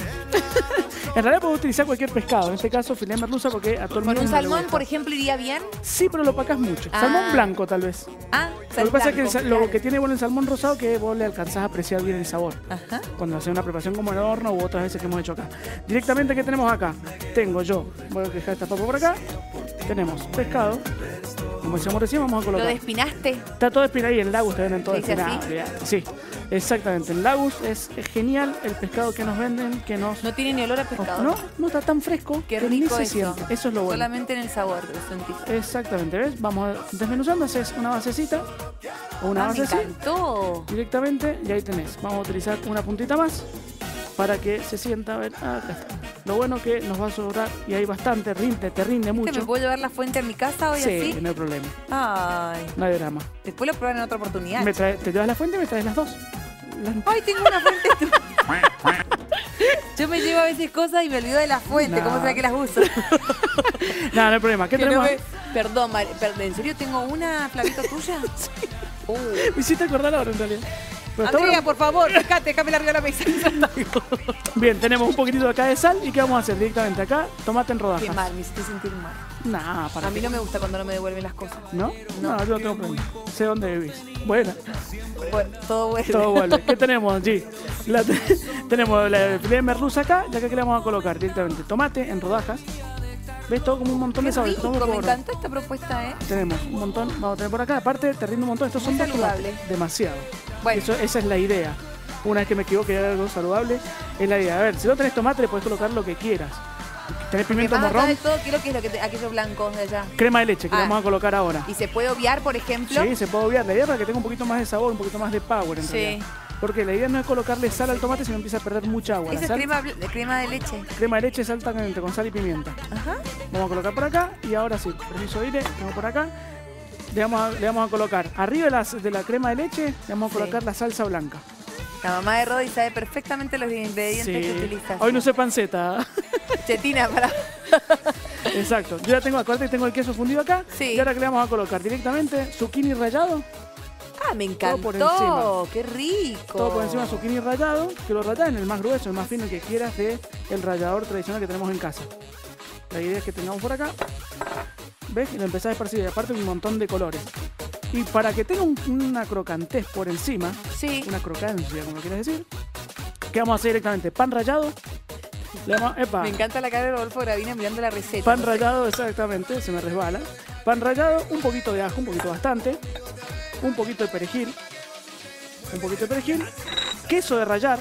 En realidad puedo utilizar cualquier pescado, en este caso filé de merluza porque a todo el ¿Con mundo un no le salmón, gusta. por ejemplo, iría bien? Sí, pero lo opacás mucho. Ah. Salmón blanco tal vez. Ah, Lo que pasa es que el sa- lo claro. que tiene bueno el salmón rosado es que vos le alcanzás a apreciar bien el sabor. Ajá. Cuando haces una preparación como en el horno u otras veces que hemos hecho acá. Directamente, ¿qué tenemos acá? Tengo yo, voy a dejar esta papa por acá. Tenemos pescado. Como decíamos recién, vamos a ¿Lo colocar. despinaste? Está todo espinado ahí en Lagus, te venden todo ¿Se dice espinado. así? olvidate. Sí, exactamente. En Lagus es, es genial el pescado que nos venden, que nos... No tiene ni olor a pescado. No, no está tan fresco Qué que ni rico se eso. siente. Eso es lo bueno. Solamente en el sabor lo sentís. Exactamente, ¿ves? Vamos desmenuzando, haces una basecita o una Ah, me base así encantó. directamente y ahí tenés. Vamos a utilizar una puntita más para que se sienta. A ver, ah, acá está. Lo bueno que nos va a sobrar y hay bastante, rinde, te rinde ¿Que mucho. ¿Me puedo llevar la fuente a mi casa hoy Sí, así? no hay problema, Ay. no hay drama. Después lo probaré en otra oportunidad. Me trae- te llevas la fuente y me traes las dos. Las- Ay, tengo una fuente. Yo me llevo a veces cosas y me olvido de la fuente. No. ¿Cómo será que las uso? No, no hay problema. ¿Qué Que no tenemos? me- Perdón, Mar- perdón, ¿en serio tengo una, Flavito, tuya? Uh, Me hiciste acordar ahora en realidad. Pero está Andrea, bueno. por favor, fíjate, déjame arriba de la mesa. Bien, tenemos un poquitito acá de sal. ¿Y qué vamos a hacer? Directamente acá, tomate en Qué rodajas. mal, me hiciste sentir mal. Nah, para A mí qué. no me gusta cuando no me devuelven las cosas. ¿No? No. No, yo lo tengo prendido. Sé dónde vivís. Bueno, Bueno, todo bueno. todo vuelve. ¿Qué tenemos, G? La te- tenemos la filé de merluza acá, ya que ¿qué le vamos a colocar? Directamente tomate en rodajas. ¿Ves? Todo como un montón Qué de sabores. rico, todo me por- encantó esta propuesta, ¿eh? Tenemos un montón, vamos a tener por acá. Aparte, te rinde un montón. Estos son Muy dos tomates. saludable. Demasiado. Bueno. Eso, esa es la idea. Una vez que me equivoque y haga algo saludable, es la idea. A ver, si no tenés tomate, le puedes colocar lo que quieras. Tenés Que pimiento más acá morrón, de todo, quiero que es lo que te- aquello blanco de allá. crema de leche, que Ah. le vamos a colocar ahora. Y se puede obviar, por ejemplo. Sí, se puede obviar. La idea es para que tenga un poquito más de sabor, un poquito más de power en Sí. realidad. Porque la idea no es colocarle sal al tomate, sino empieza a perder mucha agua. La Esa es sal- crema, bl- crema de leche. crema de leche salta con sal y pimienta. Ajá. Vamos a colocar por acá y ahora sí, permiso aire, vamos por acá. Le vamos a, le vamos a colocar arriba de la, de la crema de leche, le vamos a Sí. colocar la salsa blanca. La mamá de Rodi sabe perfectamente los ingredientes Sí. que utilizas. Hoy no sé panceta. Chetina para. Exacto. Yo ya tengo, acuérdate, tengo el queso fundido acá. Sí. Y ahora que le vamos a colocar directamente zucchini rallado. Ah, me Todo por encantó. Qué rico. Todo por encima zucchini rallado. Que lo rayás en el más grueso, el más fino, el que quieras, de el rallador tradicional que tenemos en casa. La idea es que tengamos por acá. ¿Ves? Y lo empezás a esparcir. Y aparte un montón de colores. Y para que tenga un- una crocantez por encima, Sí. una crocancia, como quieras decir, ¿qué vamos a hacer directamente? Pan rallado. Le vamos, epa, Me encanta la cara de Rodolfo Gravina mirando la receta. pan no sé. rallado, exactamente, se me resbala. Pan rallado, un poquito de ajo, un poquito bastante. Un poquito de perejil. Un poquito de perejil. Queso de rallar.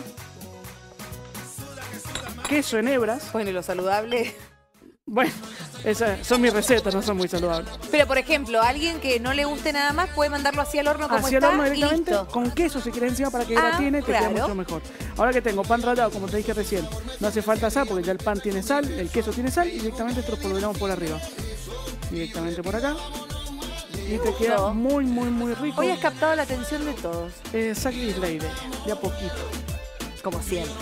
Queso en hebras. Bueno, y lo saludable. Bueno, esas son mis recetas, no son muy saludables. Pero, por ejemplo, alguien que no le guste nada más puede mandarlo así al horno como Hacia el está horno y directamente, listo. con queso si quieres encima para que Ah, gratine, te queda claro. mucho mejor. Ahora que tengo pan rallado, como te dije recién, no hace falta sal porque ya el pan tiene sal, el queso tiene sal y directamente esto lo polvoreamos por arriba. Directamente por acá. Y te queda Todo. muy, muy, muy rico. Hoy has captado la atención de todos, Esa es la idea, de a poquito. como siempre.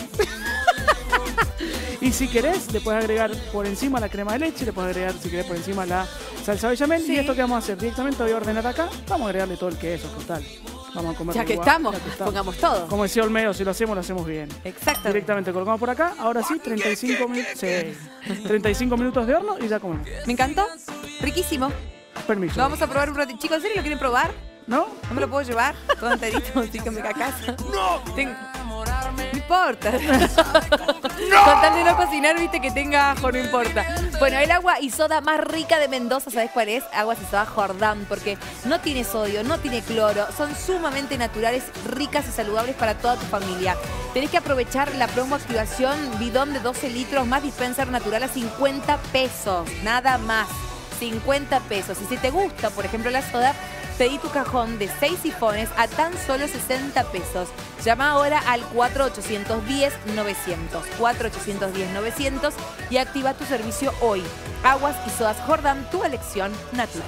Y si querés, le puedes agregar por encima la crema de leche, le puedes agregar, si querés, por encima la salsa bechamel. Sí. Y esto que vamos a hacer directamente, voy a ordenar acá, vamos a agregarle todo el queso, total. Vamos a comer Ya que igual, estamos, ya que estamos. pongamos todo. Como decía Olmedo, si lo hacemos, lo hacemos bien. Exactamente. Directamente colocamos por acá, ahora sí, treinta y cinco minutos. Sí. treinta y cinco minutos de horno y ya comemos. Me encantó. Riquísimo. Permiso. Lo vamos a probar un ratito. Chicos, ¿en serio lo quieren probar? ¿No? ¿No me lo puedo llevar? Todo enterito, así que me ca casa. ¡No! No importa. Con tal de no cocinar, viste, que tenga ajo, no importa. Bueno, el agua y soda más rica de Mendoza, ¿sabes cuál es? Aguas y soda Jordán, porque no tiene sodio, no tiene cloro, son sumamente naturales, ricas y saludables para toda tu familia. Tenés que aprovechar la promo activación bidón de doce litros más dispenser natural a cincuenta pesos, nada más. cincuenta pesos. Y si te gusta, por ejemplo, la soda, pedí tu cajón de seis sifones a tan solo sesenta pesos. Llama ahora al cuatro ochocientos diez novecientos. cuatro ochocientos diez novecientos y activa tu servicio hoy. Aguas y sodas Jordán, tu elección natural.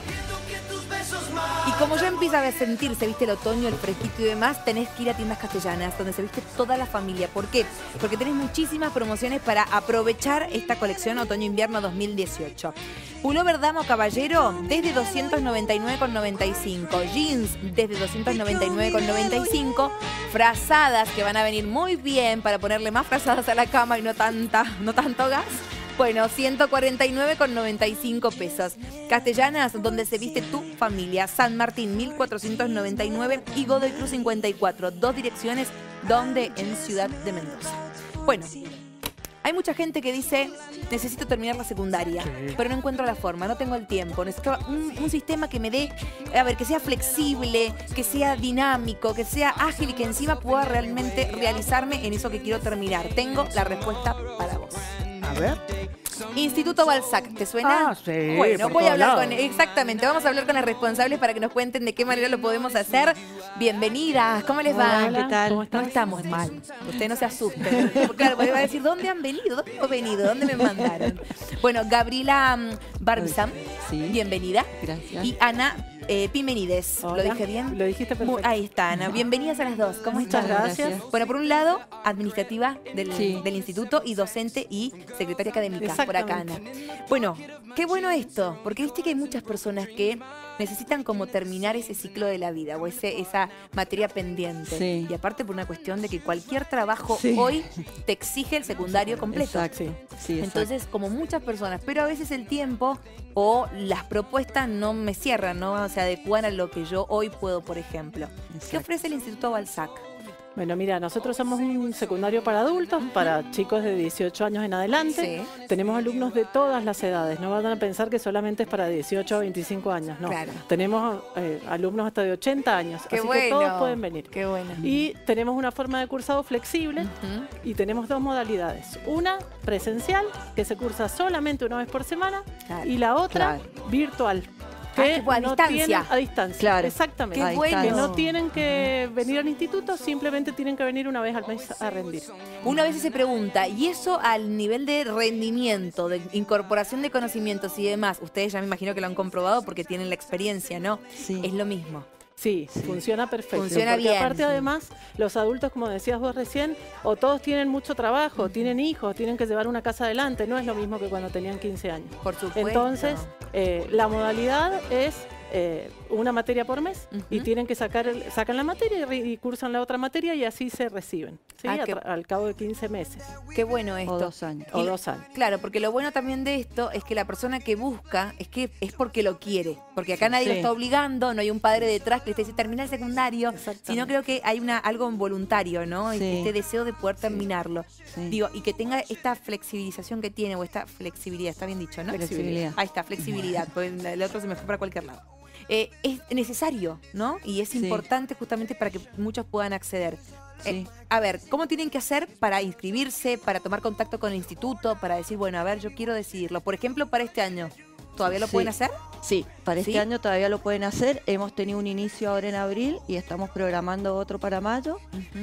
Y como ya empieza a sentirse, viste, el otoño, el fresquito y demás, tenés que ir a Tiendas Castellanas, donde se viste toda la familia. ¿Por qué? Porque tenés muchísimas promociones para aprovechar esta colección otoño-invierno dos mil dieciocho. Pullover damo caballero desde doscientos noventa y nueve con noventa y cinco. Jeans desde doscientos noventa y nueve con noventa y cinco. Frazadas que van a venir muy bien para ponerle más frazadas a la cama y no tanta, no tanto gas. Bueno, ciento cuarenta y nueve con noventa y cinco pesos. Castellanas, donde se viste tu familia. San Martín, mil cuatrocientos noventa y nueve y Godoy Cruz cincuenta y cuatro. Dos direcciones, donde en Ciudad de Mendoza. Bueno, hay mucha gente que dice, necesito terminar la secundaria, Sí. pero no encuentro la forma, no tengo el tiempo. Necesito un, un sistema que me dé, a ver, que sea flexible, que sea dinámico, que sea ágil y que encima pueda realmente realizarme en eso que quiero terminar. Tengo la respuesta para vos. A ver. Instituto Balzac, ¿te suena? Ah, sí, Bueno, por voy a todos hablar lados. con... Exactamente, vamos a hablar con las responsables para que nos cuenten de qué manera lo podemos hacer. Bienvenidas, ¿cómo les va? Hola, ¿qué tal? ¿Cómo están? No estamos mal, ustedes no se asusten. Porque, claro, porque va a decir, ¿dónde han venido? ¿Dónde hemos venido? ¿Dónde me mandaron? Bueno, Gabriela um, Barbizam, Sí. bienvenida. Gracias. Y Ana eh, Pimenides, Hola. ¿lo dije bien? Lo dijiste perfecto. Muy- ahí está, Ana. Bienvenidas a las dos. ¿Cómo Muchas están? gracias. Bueno, por un lado, administrativa del, Sí. del instituto y docente y secretaria académica. Por acá, Ana. Exactamente. Bueno, qué bueno esto, porque viste que hay muchas personas que necesitan como terminar ese ciclo de la vida o ese, esa materia pendiente. Sí. Y aparte por una cuestión de que cualquier trabajo Sí. hoy te exige el secundario completo. Exacto. Sí, sí, exacto. Entonces, como muchas personas, pero a veces el tiempo o las propuestas no me cierran, no se adecúan a lo que yo hoy puedo, por ejemplo. ¿Qué Exacto. ofrece el Instituto Balzac? Bueno, mira, nosotros somos un secundario para adultos, para chicos de dieciocho años en adelante. Sí. Tenemos alumnos de todas las edades, no van a pensar que solamente es para dieciocho a veinticinco años, no. Claro. Tenemos eh, alumnos hasta de ochenta años, Qué así bueno. que todos pueden venir. Qué bueno. Y tenemos una forma de cursado flexible Ujú. y tenemos dos modalidades. Una presencial, que se cursa solamente una vez por semana, Claro. y la otra Claro. virtual. Ah, Que tipo a no distancia. tienen- a distancia. Claro. Exactamente. Qué Ahí bueno. está. Que no tienen que venir al instituto, simplemente tienen que venir una vez al mes a rendir. Una vez se pregunta, ¿y eso al nivel de rendimiento, de incorporación de conocimientos y demás? Ustedes ya me imagino que lo han comprobado porque tienen la experiencia, ¿no? Sí. Es lo mismo. Sí, funciona perfecto. Funciona porque bien. aparte, además, los adultos, como decías vos recién, o todos tienen mucho trabajo, tienen hijos, tienen que llevar una casa adelante. No es lo mismo que cuando tenían quince años. Por supuesto. Entonces, eh, la modalidad es eh, una materia por mes y Ujú. tienen que sacar el- sacan la materia y, re- y cursan la otra materia y así se reciben, ¿sí? Ah, A qué- tra- al cabo de quince meses Qué bueno esto. O dos años. o Y- dos años. Claro, porque lo bueno también de esto es que la persona que busca es que es porque lo quiere. Porque acá nadie lo Sí. está obligando, no hay un padre detrás que le esté diciendo termina el secundario, Exactamente. sino creo que hay una algo voluntario, ¿no? Sí. Este deseo de poder terminarlo. Sí. Digo, y que tenga esta flexibilización que tiene, o esta flexibilidad, está bien dicho, ¿no? Flexibilidad. Ahí está, flexibilidad, porque el otro se me fue para cualquier lado. Eh, es necesario, ¿no? Y es Sí. importante justamente para que muchos puedan acceder. Eh, Sí. a ver, ¿cómo tienen que hacer para inscribirse, para tomar contacto con el instituto, para decir, bueno, a ver, yo quiero decidirlo? Por ejemplo, para este año, ¿todavía lo Sí. pueden hacer? Sí, para este ¿Sí? año todavía lo pueden hacer. Hemos tenido un inicio ahora en abril y estamos programando otro para mayo.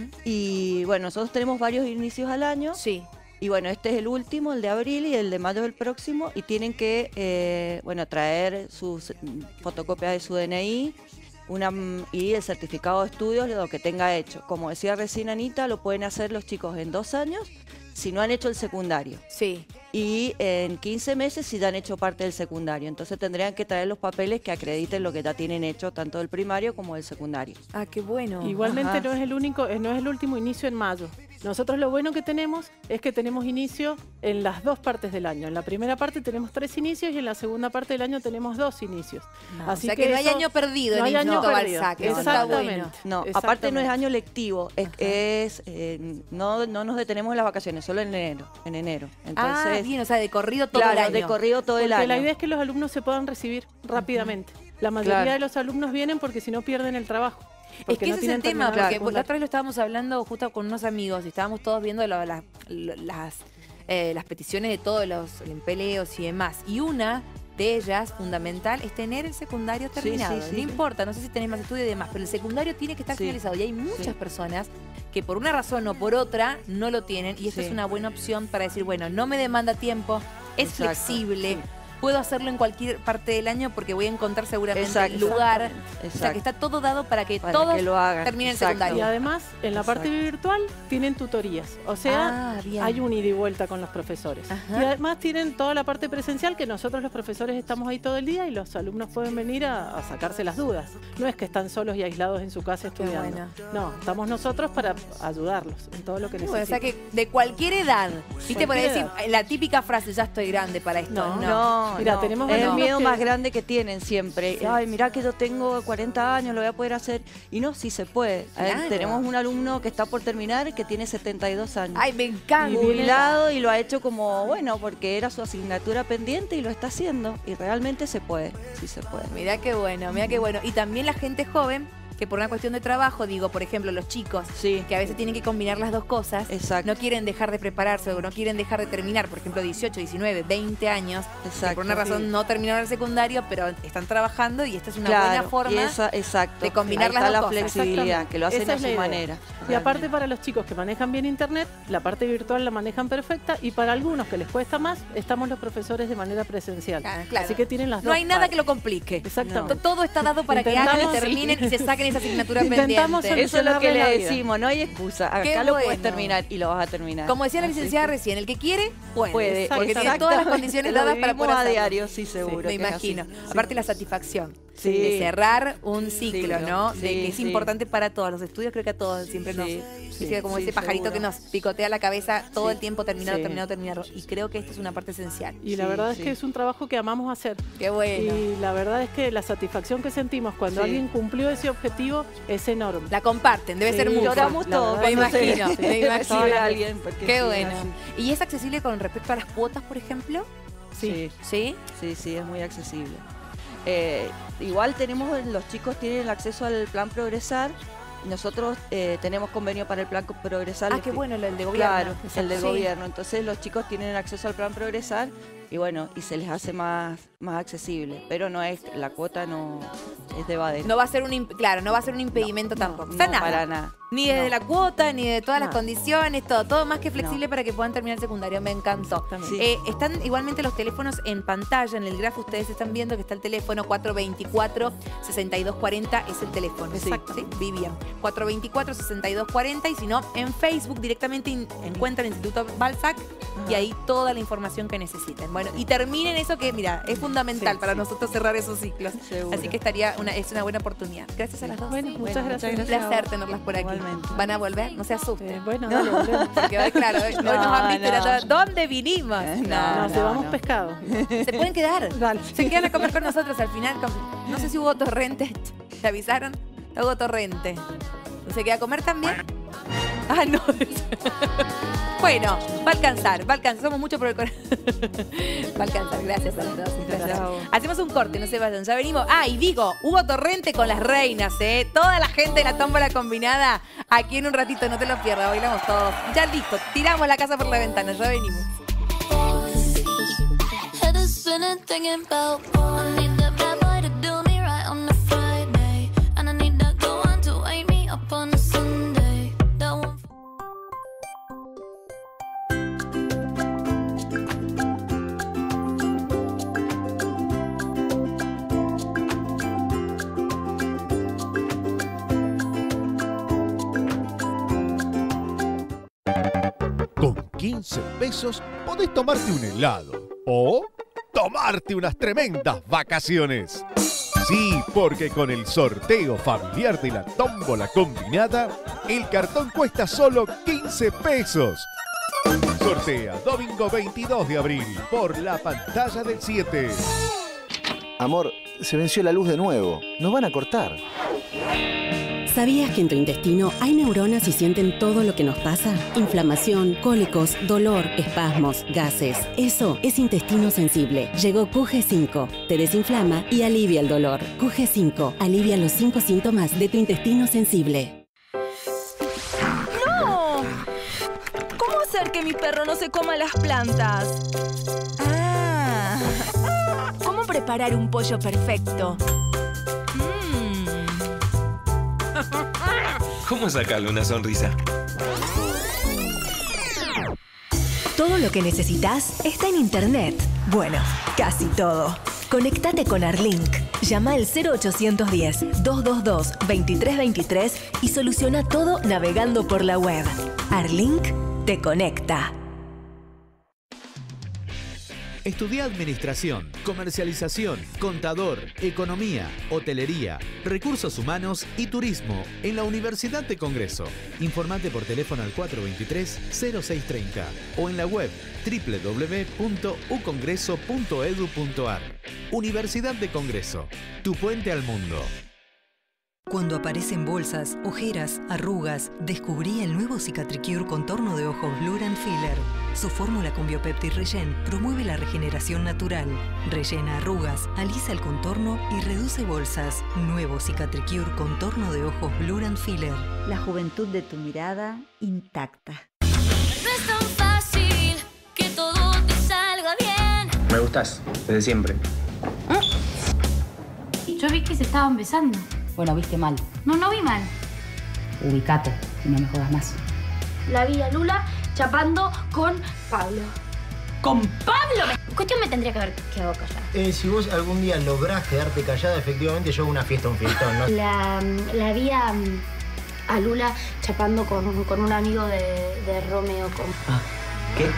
Y bueno, nosotros tenemos varios inicios al año. Sí. Y bueno, este es el último, el de abril, y el de mayo es el próximo. Y tienen que, eh, bueno, traer sus mm, fotocopias de su D N I una, mm, y el certificado de estudios de lo que tenga hecho. Como decía recién Anita, lo pueden hacer los chicos en dos años si no han hecho el secundario. Sí. Y en quince meses si ya han hecho parte del secundario. Entonces tendrían que traer los papeles que acrediten lo que ya tienen hecho, tanto del primario como del secundario. Ah, qué bueno. Igualmente Ajá. no es el único, eh, no es el último inicio en mayo. Nosotros lo bueno que tenemos es que tenemos inicio en las dos partes del año. En la primera parte tenemos tres inicios y en la segunda parte del año tenemos dos inicios. No, Así o sea que, no hay eso- año perdido no en hay el año Instituto perdido. Balzac. Eso está Exactamente. bueno. No, aparte no es Exactamente. año lectivo, es, es eh, no, no nos detenemos en las vacaciones, solo en enero. En enero. Ah, Entonces, bien, o sea, de corrido todo claro, el año. de corrido todo el Porque año. la idea es que los alumnos se puedan recibir rápidamente. La mayoría Claro. de los alumnos vienen porque si no pierden el trabajo. Es porque que no ese es el tienen tema, terminado porque el la otra secundario. vez lo estábamos hablando justo con unos amigos y estábamos todos viendo lo- la- lo- las, eh, las peticiones de todos los empleos y demás. Y una de ellas, fundamental, es tener el secundario Sí, terminado. sí, sí, no sí. importa, no sé si tenés más estudio y demás, pero el secundario tiene que estar Sí. finalizado. Y hay muchas Sí. personas que por una razón o por otra no lo tienen. Y esto Sí. es una buena opción para decir, bueno, no me demanda tiempo, es Exacto, flexible. sí. Puedo hacerlo en cualquier parte del año porque voy a encontrar seguramente Exacto. el lugar. Exactamente. O sea, que está todo dado para que Para todos que lo hagan. terminen el Exacto. Y secundario. además, en la parte Exacto. virtual tienen tutorías. O sea, Ah, bien. hay un ida y vuelta con los profesores. Ajá. Y además tienen toda la parte presencial que nosotros los profesores estamos ahí todo el día y los alumnos pueden venir a, a sacarse las dudas. No es que están solos y aislados en su casa Qué estudiando. bueno. No, estamos nosotros para ayudarlos en todo lo que Bueno, necesiten. o sea que de cualquier edad, ¿viste? Por Cualquier decir, edad. la típica frase, ya estoy grande para esto. No, No, No, Mira, no. tenemos es el alumnos miedo que- más grande que tienen siempre. Sí. Ay, mira que yo tengo cuarenta años, lo voy a poder hacer. Y no, sí se puede. A ver, Claro. tenemos un alumno que está por terminar que tiene setenta y dos años. Ay, me encanta. Jubilado y lo ha hecho como, bueno, porque era su asignatura pendiente y lo está haciendo. Y realmente se puede, sí se puede. Mirá qué bueno, mirá qué bueno. Y también la gente joven, que por una cuestión de trabajo, digo, por ejemplo, los chicos, Sí. que a veces tienen que combinar las dos cosas, Exacto. no quieren dejar de prepararse o no quieren dejar de terminar, por ejemplo, dieciocho, diecinueve, veinte años, que Exacto, por una razón sí. no terminaron el secundario, pero están trabajando y esta es una Claro, buena forma. y esa- exacto. de combinar Ahí las está dos la cosas. flexibilidad, Exactamente. que lo hacen Esa a es la su idea. manera. Y aparte realmente. para los chicos que manejan bien internet, la parte virtual la manejan perfecta y para algunos que les cuesta más, estamos los profesores de manera presencial. Ah, claro. Así que tienen las dos No hay nada partes. que lo complique. Exactamente. Todo está dado para que hagan y Intentamos, terminen sí. y se saquen tienen esa asignatura Intentamos pendiente. Eso es lo que Solucionarle le la vida. decimos, no hay excusa. Acá Qué lo bueno. puedes terminar y lo vas a terminar. Como decía la Así licenciada que recién, el que quiere, puede. puede. Porque tiene Exactamente. todas las condiciones Lo dadas para vivimos poder a hacerlo. diario, sí, seguro. Me que es imagino. así. Aparte la satisfacción Sí. de cerrar un ciclo, Ciclo, ¿no? De sí, que es sí. importante para todos. Los estudios creo que a todos siempre nos... Sí, dice sí, como sí, ese pajarito seguro. que nos picotea la cabeza todo Sí. el tiempo, terminado, Sí. terminado, terminado. Y creo que esto es una parte esencial. Y la Sí, verdad es sí. que es un trabajo que amamos hacer. Qué bueno. Y la verdad es que la satisfacción que sentimos cuando Sí. alguien cumplió ese objetivo es enorme. La comparten, debe Sí, ser mucho. Lloramos La todos. Me verdad cuando imagino, se- me se imagino. recibe a alguien, porque Qué sí, bueno. así. ¿Y es accesible con respecto a las cuotas, por ejemplo? Sí, ¿Sí? sí, sí, es muy accesible. Eh, igual tenemos, los chicos tienen el acceso al plan Progresar. Nosotros eh, tenemos convenio para el plan Progresar. Ah, Les qué pi- bueno, el de gobierno. Claro, Exacto. el del Sí. gobierno. Entonces los chicos tienen acceso al plan Progresar y bueno, y se les hace más, más accesible. Pero no es, la cuota no es de Baden. No va a ser un, imp- claro, no va a ser un impedimento tampoco. O sea, no, nada. para nada. Ni de No. la cuota, ni de todas las Nada. condiciones, todo, todo más que flexible No. para que puedan terminar el secundario. Me encantó. Exactamente. Sí. Eh, están igualmente los teléfonos en pantalla, en el grafo ustedes están viendo que está el teléfono cuatro veinticuatro, sesenta y dos cuarenta, es el teléfono. Exacto. ¿Sí? Vivian. cuatro veinticuatro, sesenta y dos cuarenta y si no, en Facebook directamente in- encuentran el Instituto Balzac y ahí toda la información que necesiten. Bueno, y terminen eso que, mira, es fundamental Sí, para sí. nosotros cerrar esos ciclos. Seguro. Así que estaría una, es una buena oportunidad. Gracias a las dos. Bueno, muchas Bueno, gracias. Un placer tenerlas por aquí. Igualmente. ¿Van a volver? No se asusten. Eh, bueno, dale, volvemos. Porque hoy, claro, hoy, hoy No, nos han visto y era no. todo, ¿dónde vinimos? No, Nos no, llevamos no. pescado. Se pueden quedar. Dale. Se quedan a comer con nosotros al final. con- No sé si hubo torrente. ¿Te avisaron? Hubo torrente. ¿Se queda a comer también? Ah, no. Bueno, va a alcanzar, va a alcanzar. Somos mucho por el corazón. Va a alcanzar, gracias a los dos. Gracias a vos. Hacemos un corte, no se vayan, ya venimos. Ah, y digo, hubo torrente con las reinas, ¿eh? Toda la gente de la tómbola combinada, aquí en un ratito, no te lo pierdas, bailamos todos. Ya listo, tiramos la casa por la ventana, ya venimos. Head is spinning, thinking about I need that bad boy to do me right on a Friday, and I need that good one to wake me up on a Sunday. That one. Con quince pesos podés tomarte un helado o tomarte unas tremendas vacaciones. Sí, porque con el sorteo familiar de la tómbola combinada, el cartón cuesta solo quince pesos. Sortea domingo veintidós de abril por la pantalla del siete. Amor, se venció la luz de nuevo. Nos van a cortar. ¿Sabías que en tu intestino hay neuronas y sienten todo lo que nos pasa? Inflamación, cólicos, dolor, espasmos, gases. Eso es intestino sensible. Llegó Q G cinco. Te desinflama y alivia el dolor. Q G cinco. Alivia los cinco síntomas de tu intestino sensible. ¡No! ¿Cómo hacer que mi perro no se coma las plantas? Ah. ¿Cómo preparar un pollo perfecto? ¿Cómo sacarle una sonrisa? Todo lo que necesitas está en Internet. Bueno, casi todo. Conectate con Arlink. Llama al cero ochocientos diez, doscientos veintidós, veintitrés veintitrés y soluciona todo navegando por la web. Arlink te conecta. Estudia Administración, Comercialización, Contador, Economía, Hotelería, Recursos Humanos y Turismo en la Universidad de Congreso. Informate por teléfono al cuatro veintitrés, cero seis treinta o en la web doble u doble u doble u punto u congreso punto edu punto ar. Universidad de Congreso, tu puente al mundo. Cuando aparecen bolsas, ojeras, arrugas, descubrí el nuevo Cicatricure Contorno de Ojos Blur and Filler. Su fórmula con Biopeptide Regen promueve la regeneración natural, rellena arrugas, alisa el contorno y reduce bolsas. Nuevo Cicatricure Contorno de Ojos Blur and Filler. La juventud de tu mirada intacta. No es tan fácil que todo te salga bien. Me gustas, desde siempre. Yo vi que se estaban besando. Bueno, viste mal. No, no vi mal. Ubicate y no me jodas más. La vi a Lula chapando con Pablo. con Pablo. Me... Cuestión me tendría que haber quedado callada. Eh, si vos algún día lográs quedarte callada, efectivamente yo hago una fiesta, un fiestón, ¿no? La, la vi a, a Lula chapando con, con un amigo de, de Romeo. Con... Ah, ¿qué?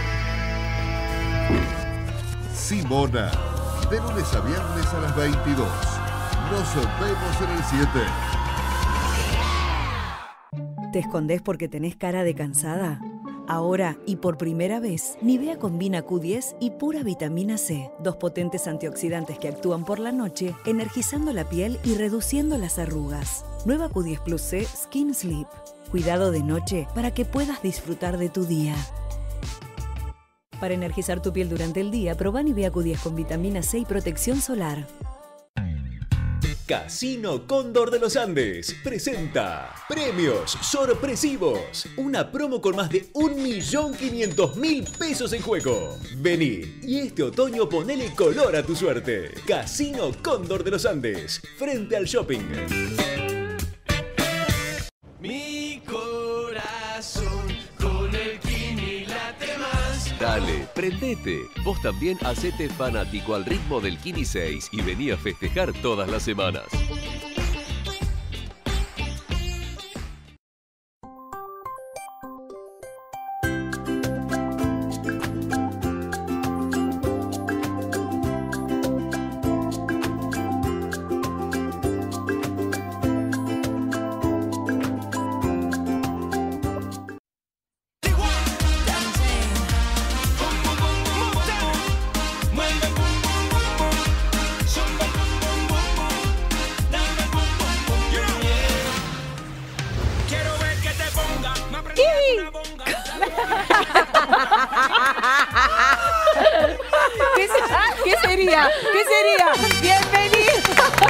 Simona, de lunes a viernes a las veintidós. Nos vemos en el siete. ¿Te escondés porque tenés cara de cansada? Ahora, y por primera vez, Nivea combina Q diez y pura vitamina C, dos potentes antioxidantes que actúan por la noche, energizando la piel y reduciendo las arrugas. Nueva Q diez Plus C Skin Sleep. Cuidado de noche para que puedas disfrutar de tu día. Para energizar tu piel durante el día, probá Nivea Q diez con vitamina C y protección solar. Casino Cóndor de los Andes presenta Premios Sorpresivos. Una promo con más de un millón quinientos mil pesos en juego. Vení y este otoño ponele color a tu suerte. Casino Cóndor de los Andes, frente al shopping. Mi corazón con el Kini late más. Dale, prendete. Vos también hacete fanático al ritmo del Kini seis y vení a festejar todas las semanas. ¿Qué, se- ¿Qué sería? ¿Qué sería? Bienvenido.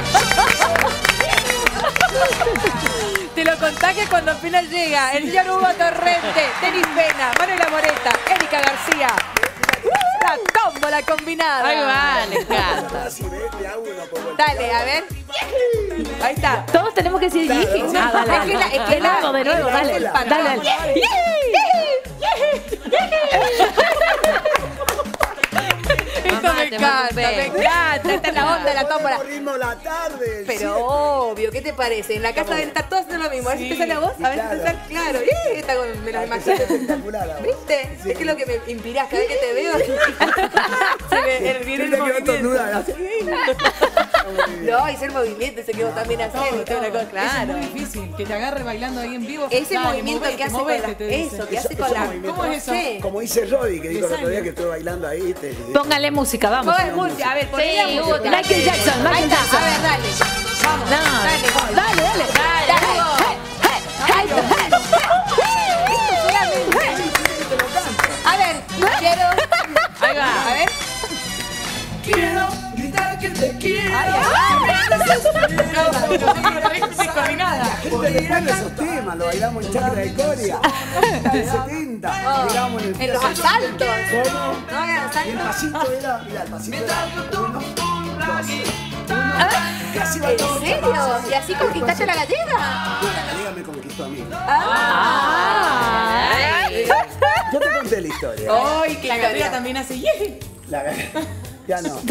Te lo contagia cuando apenas llega. El señor Hugo Torrente, Denis Pena, Manuela Moreta, Erika García. La tómbola combinada. Ay, va, le encanta. Dale, a ver. Ahí está. Todos tenemos que decir Claro. yiji. Ah, dale, Es que la- es que de la- nuevo, de nuevo, es dale, el dale, patrón. dale. Esto Mamá, me te encanta, preocupé. me encanta. Esta es la onda de la tómbola. ritmo la tarde. Pero obvio, ¿qué te parece? En la casa deben estar todos haciendo lo mismo. A ver si te sale a vos, a ver si te sale. Claro, ¡eh! Esta con- me lo imagino. ¿Viste? Es que es lo que me inspirás cada vez que te veo. Se me el, viene el movimiento. No, hice el movimiento ese que vos también haces. ¿viste? Una cosa, claro. Es muy difícil, que te agarre bailando ahí en vivo. Ese Dale, movimiento movete, que hace con movete, la- te dice. eso, que hace con la- ¿Cómo es eso? Sí. Como dice Roddy, que dijo el otro día que estuve bailando ahí. Te, Póngale música, vamos. Pongan música, a ver, poné la Sí, música. Hugo, Michael Jackson, Ahí Michael está, Jackson. a ver, dale. Vamos, No. dale, Dale, dale. Dale, Hugo. Esto solamente. A ver, quiero. Ahí va. A ver. Quiero gritar que te quiero. Ay, La gente recuerda esos temas, lo bailamos en Chacra de Coria. En el setenta. Oh, Mirábamos en el en los piso. asaltos. ¿Cómo? No, eran Y el asaltos. pasito era, mira, el pasito era uno, dos, uno. Y así va ¿En todo. serio? ¿Y así conquistaste la gallega? No, la gallega me conquistó a mí. Ah. Yo te conté la historia. Ay, qué La gallega historia. también hace yiji. La gallega. Ya no.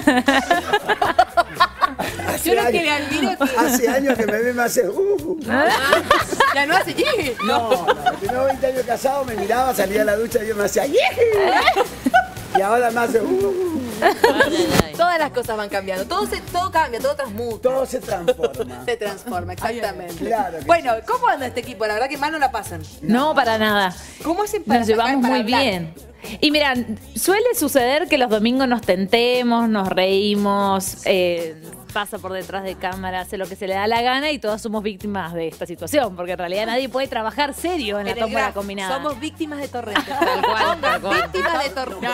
Yo lo que le admiro es que. Hace años que me ve me hace. Uh, Ya no hace yiji. no, no, tengo veinte años casado, me miraba, salía a la ducha y yo me hacía. "Yeji". Y ahora me hace. Uh, Todas las cosas van cambiando. Todo, se, todo cambia, todo transmuta. todo se transforma. Se transforma, exactamente. Claro que Bueno, ¿cómo anda este equipo? La verdad que mal no la pasan. No, para nada. ¿Cómo hacen para Nos llevamos sacar, para muy hablar? bien. Y mira, suele suceder que los domingos nos tentemos, nos reímos, eh, pasa por detrás de cámara, hace lo que se le da la gana y todos somos víctimas de esta situación, porque en realidad nadie puede trabajar serio en la En el tómbola graf, combinada. Somos víctimas de Torrente. Tal cual, tal cual. Víctimas de Torrente.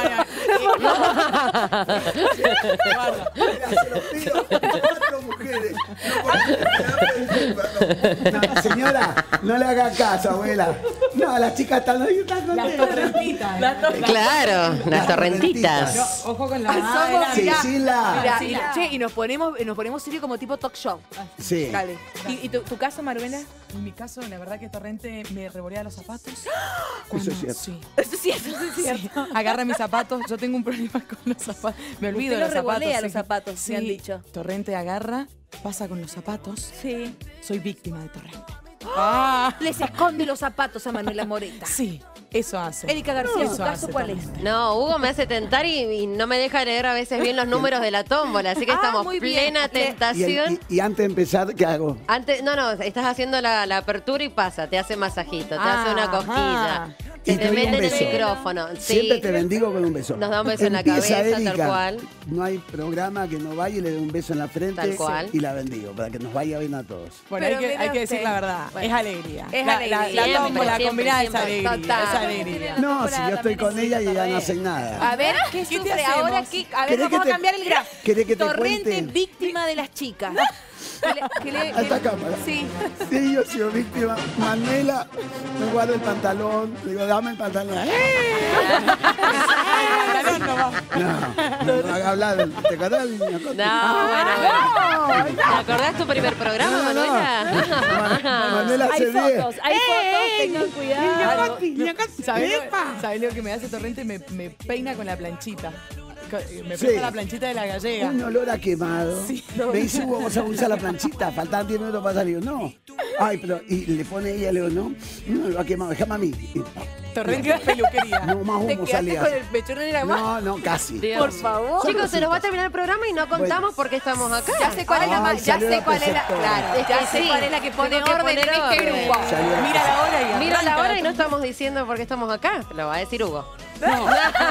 Mira, se los pido. Cuatro mujeres. No, No, señora, no le haga caso, abuela. No, las chicas están ahí, están Las contentas. torrentitas. Claro, las torrentitas. No, ojo con la Somos, madera. Sí, mirá, Sila. mirá, Sí, y, la- che, y nos ponemos, nos ponemos serio como tipo talk show. Sí. Dale. ¿Y, y tu, tu caso, Maruela? En mi caso, la verdad que Torrente me revolea los zapatos. Eso es cierto. Sí. Eso sí, eso sí es cierto. Sí. Agarra mis zapatos. Yo tengo un problema con los zapatos. Me olvido Usted de los lo revolea zapatos. los sí. zapatos, Sí. me han dicho. Torrente agarra, pasa con los zapatos. Sí. Soy víctima de Torrente. Ah. Les esconde los zapatos a Manuela Moreta. Sí, eso hace. Erika García, ¿su Eso caso hace cuál es? Torrente. No, Hugo me hace tentar y, y no me deja leer a veces bien los números de la tómbola, así que Ah, estamos muy bien. plena Le- Y, el- tentación. y- y antes de empezar, ¿qué hago? Antes, no, no, estás haciendo la, la apertura y pasa, te hace masajito, te hace una Ajá. cosquilla, Y se te te doy un mete en el beso. micrófono. Siempre Sí. te bendigo con un beso. Nos da un beso en la Empieza cabeza, tal Erika. cual. No hay programa que no vaya y le dé un beso en la frente Tal cual. y la bendigo, para que nos vaya bien a todos. Bueno, Pero hay que, mira hay que usted. decir la verdad. Bueno. Es alegría. Es la, alegría. La, la Siempre, tómbola siempre, combinada es siempre. alegría. Total. Es alegría. No, si yo estoy con ella y ella no hace nada. A ver, ¿qué, ¿Qué te sufre hacemos? ahora? ¿Qué? A ver, ¿Querés vamos que te- a cambiar el grafo. querés que te Torrente, cuente? víctima de las chicas. Que le- que le- A esta que- cámara. Sí. Sí, yo he sido víctima. Manuela, me guardo el pantalón. Le digo, dame el pantalón. Pantalón no va. No, no, no haga hablar. ¿Te acordás? No, bueno, bueno. ¿Te acordás tu primer programa, No, no, no. Manuela? Manuela hace diez. hay fotos, tengan cuidado. ¿Sabés lo, sabés lo que me hace Torrente? Me, me peina con la planchita. Co- Me Sí. presta la planchita de la gallega. Un olor a quemado. Sí. Me dice, Hugo, vamos a usar la planchita. Faltaban diez minutos para salir. No. Ay, pero. Y le pone ella, le digo, no. No, lo ha quemado. Déjame a mí. Y- Torrente es peluquería. no, más ¿Te humo quedaste salía. con el pechón en la mano? No, no, casi. Dios. Por favor. Chicos, se nos va a terminar el programa y no contamos Bueno. por qué estamos acá. Ya sé cuál es la Ay, más, ya salió sé la cuál es la, preceptora. claro, Es ya que sé sí. cuál es la que pone Tengo que orden en poner este orden. grupo. Salió la Mira la hora y Mira la arranca hora y no tu- estamos diciendo por qué estamos acá. Lo va a decir Hugo. No.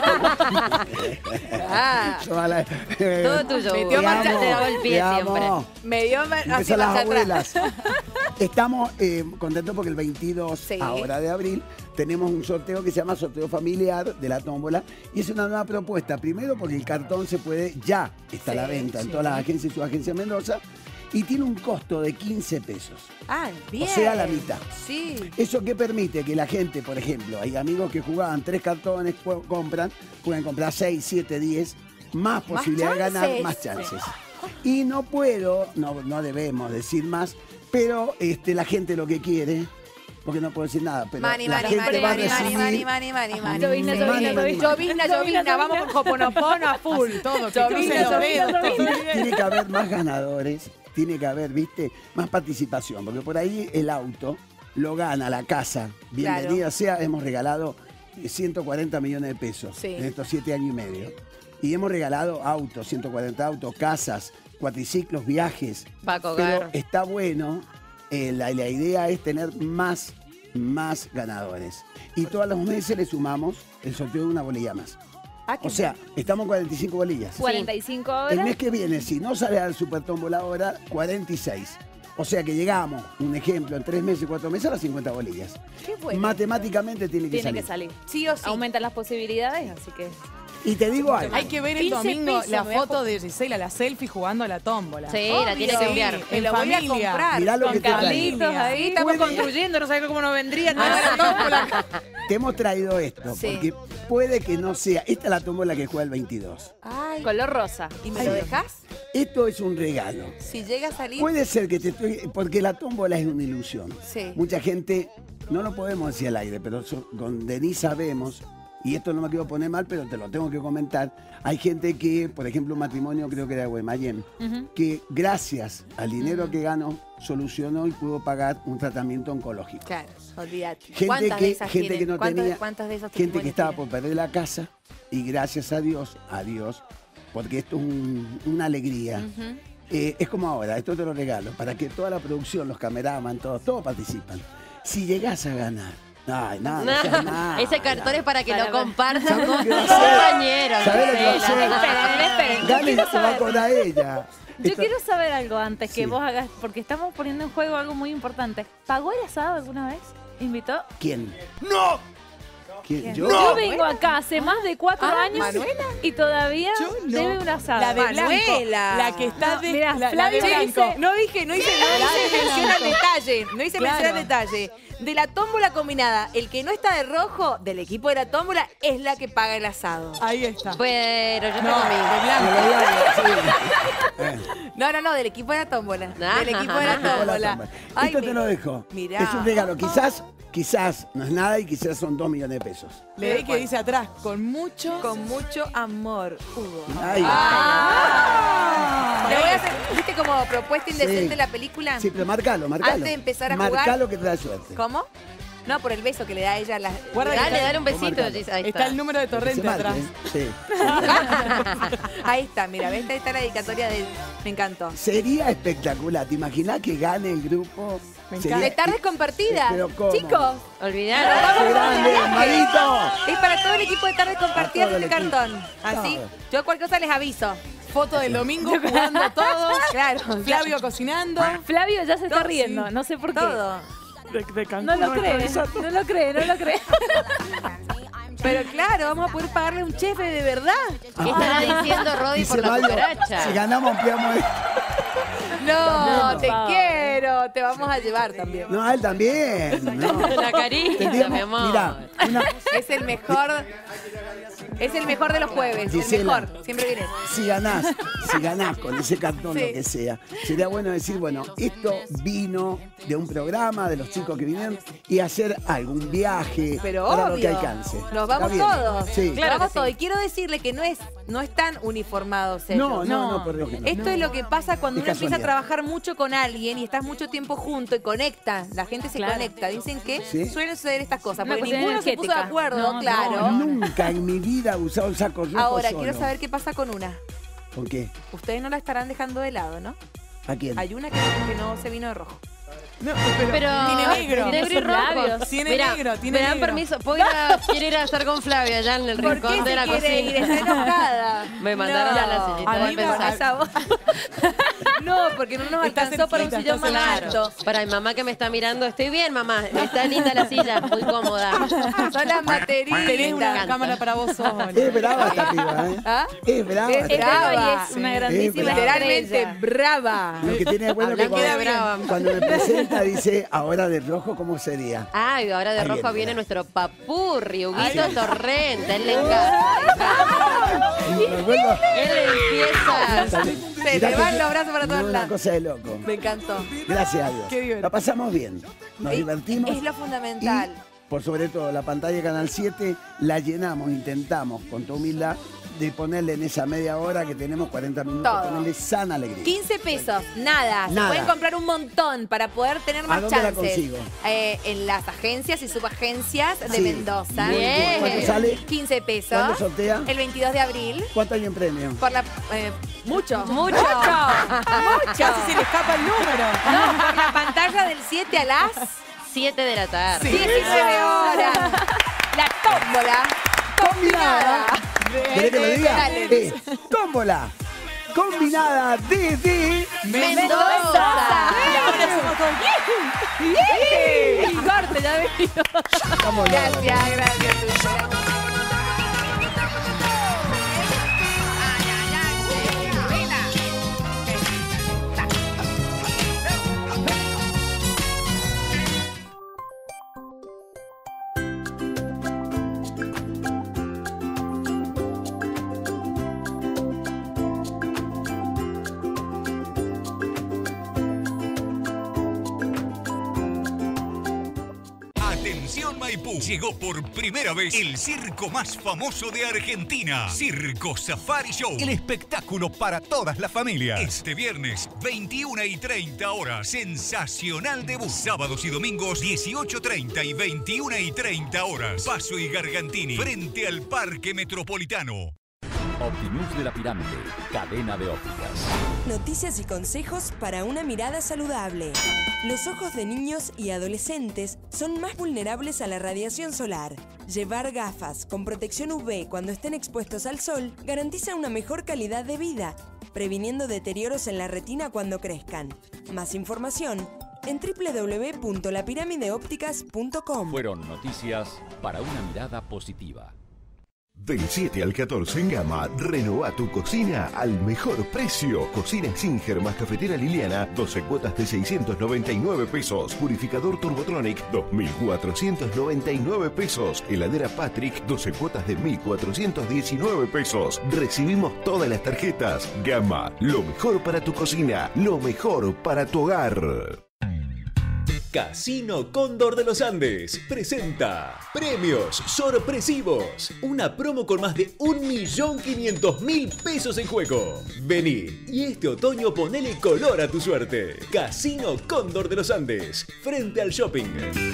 Ah, Toda la- todo tuyo, Metió Hugo. marcha- Te daba el pie Te siempre. amo. Me dio ma- Empezó hacia las marcha abuelas. atrás. Estamos eh, contentos porque el veintidós Sí. ahora de abril tenemos un sorteo que se llama sorteo familiar de la tómbola y es una nueva propuesta. Primero porque el cartón se puede, ya está a la Sí, venta en sí. todas las agencias y su agencia Mendoza y tiene un costo de quince pesos. Ah, bien. O sea, la mitad. Sí. Eso que permite que la gente, por ejemplo, hay amigos que jugaban tres cartones, pu- compran, pueden comprar seis, siete, diez, más Más posibilidad de ganar, chances. más chances. Y no puedo, no, no debemos decir más, pero este, la gente lo que quiere, porque no puedo decir nada, pero Mani, la mani, gente mani, va a mani, mani, recibir... mani, mani, mani, mani. Llovina, Llovina, llovina, llovina, llovina, llovina. Vamos con Hoponopono a full. Así todo, que Llovina, crucen los llovina, dedos. llovina. Tiene que haber más ganadores, tiene que haber, viste, más participación, porque por ahí el auto lo gana la casa. Bienvenida Claro. sea, hemos regalado ciento cuarenta millones de pesos Sí. en estos siete años y medio. Y hemos regalado autos, ciento cuarenta autos, casas, cuatriciclos, viajes. Paco Pero Gar. está bueno, eh, la, la idea es tener más, más ganadores. Y todos los meses le sumamos el sorteo de una bolilla más. Ah, qué O sea, estamos en cuarenta y cinco bolillas. cuarenta y cinco El horas. mes que viene, si no sale al Super Tómbola ahora, cuarenta y seis. O sea que llegamos, un ejemplo, en tres meses, cuatro meses a las cincuenta bolillas. Qué bueno. Matemáticamente tiene que Tiene salir. que salir. Sí o sí. Aumentan las posibilidades, así que. Y te digo algo. Hay que ver el quince domingo pesos, la me voy a foto de Gisela, la selfie jugando a la tómbola. Sí, Obvio. la tiene que enviar. Me En lo voy a familia. comprar. Mirá lo Con que te traigo. Carlitos ahí. Sí, estamos Puede- construyendo, no sabes cómo nos vendría. Ah, nada. la tómbola. Te hemos traído esto, Sí. porque puede que no sea. Esta es la tómbola que juega el veintidós. Ay, Color rosa. ¿y me lo dejas? Esto es un regalo. Si llega a salir. Puede ser que te estoy. Porque la tómbola es una ilusión. Sí. Mucha gente, no lo podemos decir al aire, pero so- con Denise sabemos, y esto no me quiero poner mal, pero te lo tengo que comentar. Hay gente que, por ejemplo, un matrimonio, creo que era de Guaymallén, que gracias al dinero que ganó, solucionó y pudo pagar un tratamiento oncológico. Claro, olvídate. Gente ¿Cuántas de que, esas gente que tienen? no ¿Cuántas- tenía, ¿Cuántas de esas gente que estaba testimonios por perder la casa y gracias a Dios, a Dios, porque esto es un- una alegría. tienen? Ujú. Eh, es como ahora, esto te lo regalo, para que toda la producción, los cameraman, todos, todos participan. Si llegás a ganar, ay, nada, no seas nada. Ese cartón es para que Para lo ver. compartan ¿Sabés lo con que tus va a hacer? compañeros. ¿Sabés lo que va a Gisela. hacer? Esperen, esperen. Yo Gali quiero se va a saber. acordar ella. Yo Esto- quiero saber algo antes que Sí. vos hagas, porque estamos poniendo en juego algo muy importante. ¿Pagó el asado alguna vez? ¿Invitó? ¿Quién? ¡No! ¿Quién? ¿Yo? ¿Yo? Yo vengo acá hace más de cuatro Ah, años ¿Manuela? y todavía Yo no. debe un asado. La de blanco. Manuela. La que está No, de, mirá, la, la de Flavio blanco. dice- No dije, no hice, no La hice de mención al blanco. detalle. No hice Claro. mención al detalle. De la tómbola combinada, el que no está de rojo del equipo de la tómbola es la que paga el asado. Ahí está. Pero yo No, tengo mi. de blanco. No, no, no, del equipo de la tómbola. Ah. Del equipo de la tómbola. Ay, Esto te mi- lo dejo. Mirá. Es un regalo. Quizás, quizás no es nada y quizás son dos millones de pesos. Leí que dice atrás, con mucho... Con mucho amor, Hugo. Ay. Ah. Le voy a hacer, ¿viste como propuesta indecente Sí. la película? Sí, pero marcalo, marcalo. Antes de empezar a jugar. Marcalo que te da suerte. ¿Cómo? No, por el beso que le da a ella. a La... Guarda que Dale, está- dale un besito. marcalo. Dice, ahí Está está. el número de Que se torrente marque, atrás. ¿eh? Sí. Ahí está, mira, ¿ves? Ahí está la dedicatoria de... Me encantó. Sería espectacular. ¿Te imaginas que gane el grupo? Me Sería- De tardes compartidas. Pero ¿cómo? Chicos. Olvidar. ¡Qué grande, Marito! Es para todo el equipo de tardes compartidas todo este el equipo. cartón. Así, Todo. yo cualquier cosa les aviso. Foto del domingo jugando todos. Claro. Flavio cocinando. Flavio ya se está Todo, riendo, sí. no sé por qué. Todo. No lo cree, no lo cree, no lo cree. Pero claro, vamos a poder pagarle un chef de verdad. ¿Qué estará diciendo Rodi Dice por la Mario, cucaracha? si ganamos, ampliamos. el- No, No, te Pau. quiero. Te vamos a llevar también. No, a él también. No. La carita, Tendríamos- mi amor. Mirá, una- Es el mejor. Es el mejor de los jueves. El Gisela. mejor. Siempre viene. si ganás, si ganás con ese cartón, Sí. lo que sea, sería bueno decir, bueno, esto vino de un programa, de los chicos que vinieron, y hacer algún viaje Pero para obvio. lo que alcance. Nos ¿Está vamos bien? todos. Sí. Nos vamos todos. Y quiero decirle que no es, no están uniformados ellos. No, no, no, por Dios que no. Esto es lo que pasa cuando Es uno empieza a casualidad. trabajar mucho con alguien y estás mucho tiempo junto y conecta. La gente se Claro. conecta. Dicen que Sí. suelen suceder estas cosas. Una Porque cuestión ninguno se puso de energética. acuerdo, No, claro. Nunca en mi vida he usado un saco rojo Ahora, solo. quiero saber qué pasa con una. ¿Con qué? Ustedes no la estarán dejando de lado, ¿no? ¿A quién? Hay una que, que no se vino de rojo. No, pero, Pero tiene negro. negro y rojo. Labios. Tiene Mirá, negro, tiene me dan negro. permiso. ¿Puedo ir a, quiero ir a estar con Flavia allá en el ¿Por rincón qué de se la quiere ir? cocina? Está enojada. Me mandaron a la sillita a de mí me- pensar. Esa voz. No, porque no nos Está alcanzó para un cerquita, sillón está más cerquita. alto. Para mi mamá que me está mirando, estoy bien, mamá. Está linda la silla, muy cómoda. Son las materitas. Tenés una encanta. cámara para vos sola. Es brava esta piba, ¿eh? ¿Ah? Es brava. Es esta piba. brava. Ella es una Sí. grandísima brava. Literalmente estrella. brava. Lo que tiene de bueno que Hablando de cuando, brava. cuando me presenta dice, ahora de rojo, ¿cómo sería? Ay, ahora de Ahí rojo viene, viene mirá. nuestro papurri, Huguito Ay. Torrente. Él le encanta. Me vuelvo- Él empieza. Se Mirá le que van los brazos para es todos una lados. cosa de loco. Me encantó. Gracias a Dios. Qué divertido. La pasamos bien. Nos Es- divertimos. Es lo fundamental. Y, por sobre todo, la pantalla de Canal siete la llenamos, intentamos, con tu humildad, de ponerle en esa media hora que tenemos cuarenta minutos, Todo. ponerle sana alegría. quince pesos, nada. Se Nada. pueden comprar un montón para poder tener más ¿A dónde la chances. consigo? Eh, en las agencias y subagencias de Sí. Mendoza. Muy bien. ¿Cuánto sale? quince pesos. ¿Cuándo sortea? El veintidós de abril. ¿Cuánto hay en premio? Por la. eh, mucho. Mucho. Mucho. Casi se le escapa el número. No, por la pantalla del siete a las siete de la tarde. diecinueve horas. La tómbola combinada. ¿Querés que lo diga? Dale. Eh, tómbola combinada desde Mendoza. Y ahora somos todos. Y corte, ya ves. Vámonos. Gracias, gracias. Atención Maipú, llegó por primera vez el circo más famoso de Argentina, Circo Safari Show, el espectáculo para todas las familias. Este viernes, veintiuna y treinta horas, sensacional debut. Sábados y domingos, dieciocho treinta y veintiuna y treinta horas, Paso y Gargantini, frente al Parque Metropolitano. Optimus de la Pirámide, cadena de ópticas. Noticias y consejos para una mirada saludable. Los ojos de niños y adolescentes son más vulnerables a la radiación solar. Llevar gafas con protección U V cuando estén expuestos al sol garantiza una mejor calidad de vida, previniendo deterioros en la retina cuando crezcan. Más información en doble u doble u doble u punto la pirámide ópticas punto com. Fueron noticias para una mirada positiva. Del siete al catorce en Gama, renová tu cocina al mejor precio. Cocina Singer más cafetera Liliana, doce cuotas de seiscientos noventa y nueve pesos. Purificador Turbotronic, dos mil cuatrocientos noventa y nueve pesos. Heladera Patrick, doce cuotas de mil cuatrocientos diecinueve pesos. Recibimos todas las tarjetas. Gama, lo mejor para tu cocina, lo mejor para tu hogar. Casino Cóndor de los Andes presenta Premios Sorpresivos, una promo con más de un millón quinientos mil pesos en juego. Vení y este otoño ponele color a tu suerte. Casino Cóndor de los Andes, frente al shopping.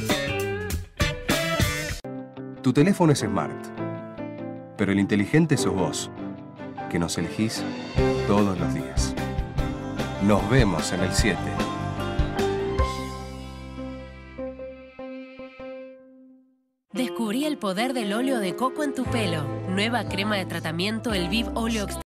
Tu teléfono es Smart, pero el inteligente sos vos, que nos elegís todos los días. Nos vemos en el siete. Descubrí el poder del óleo de coco en tu pelo. Nueva crema de tratamiento El Viv Óleo Extra.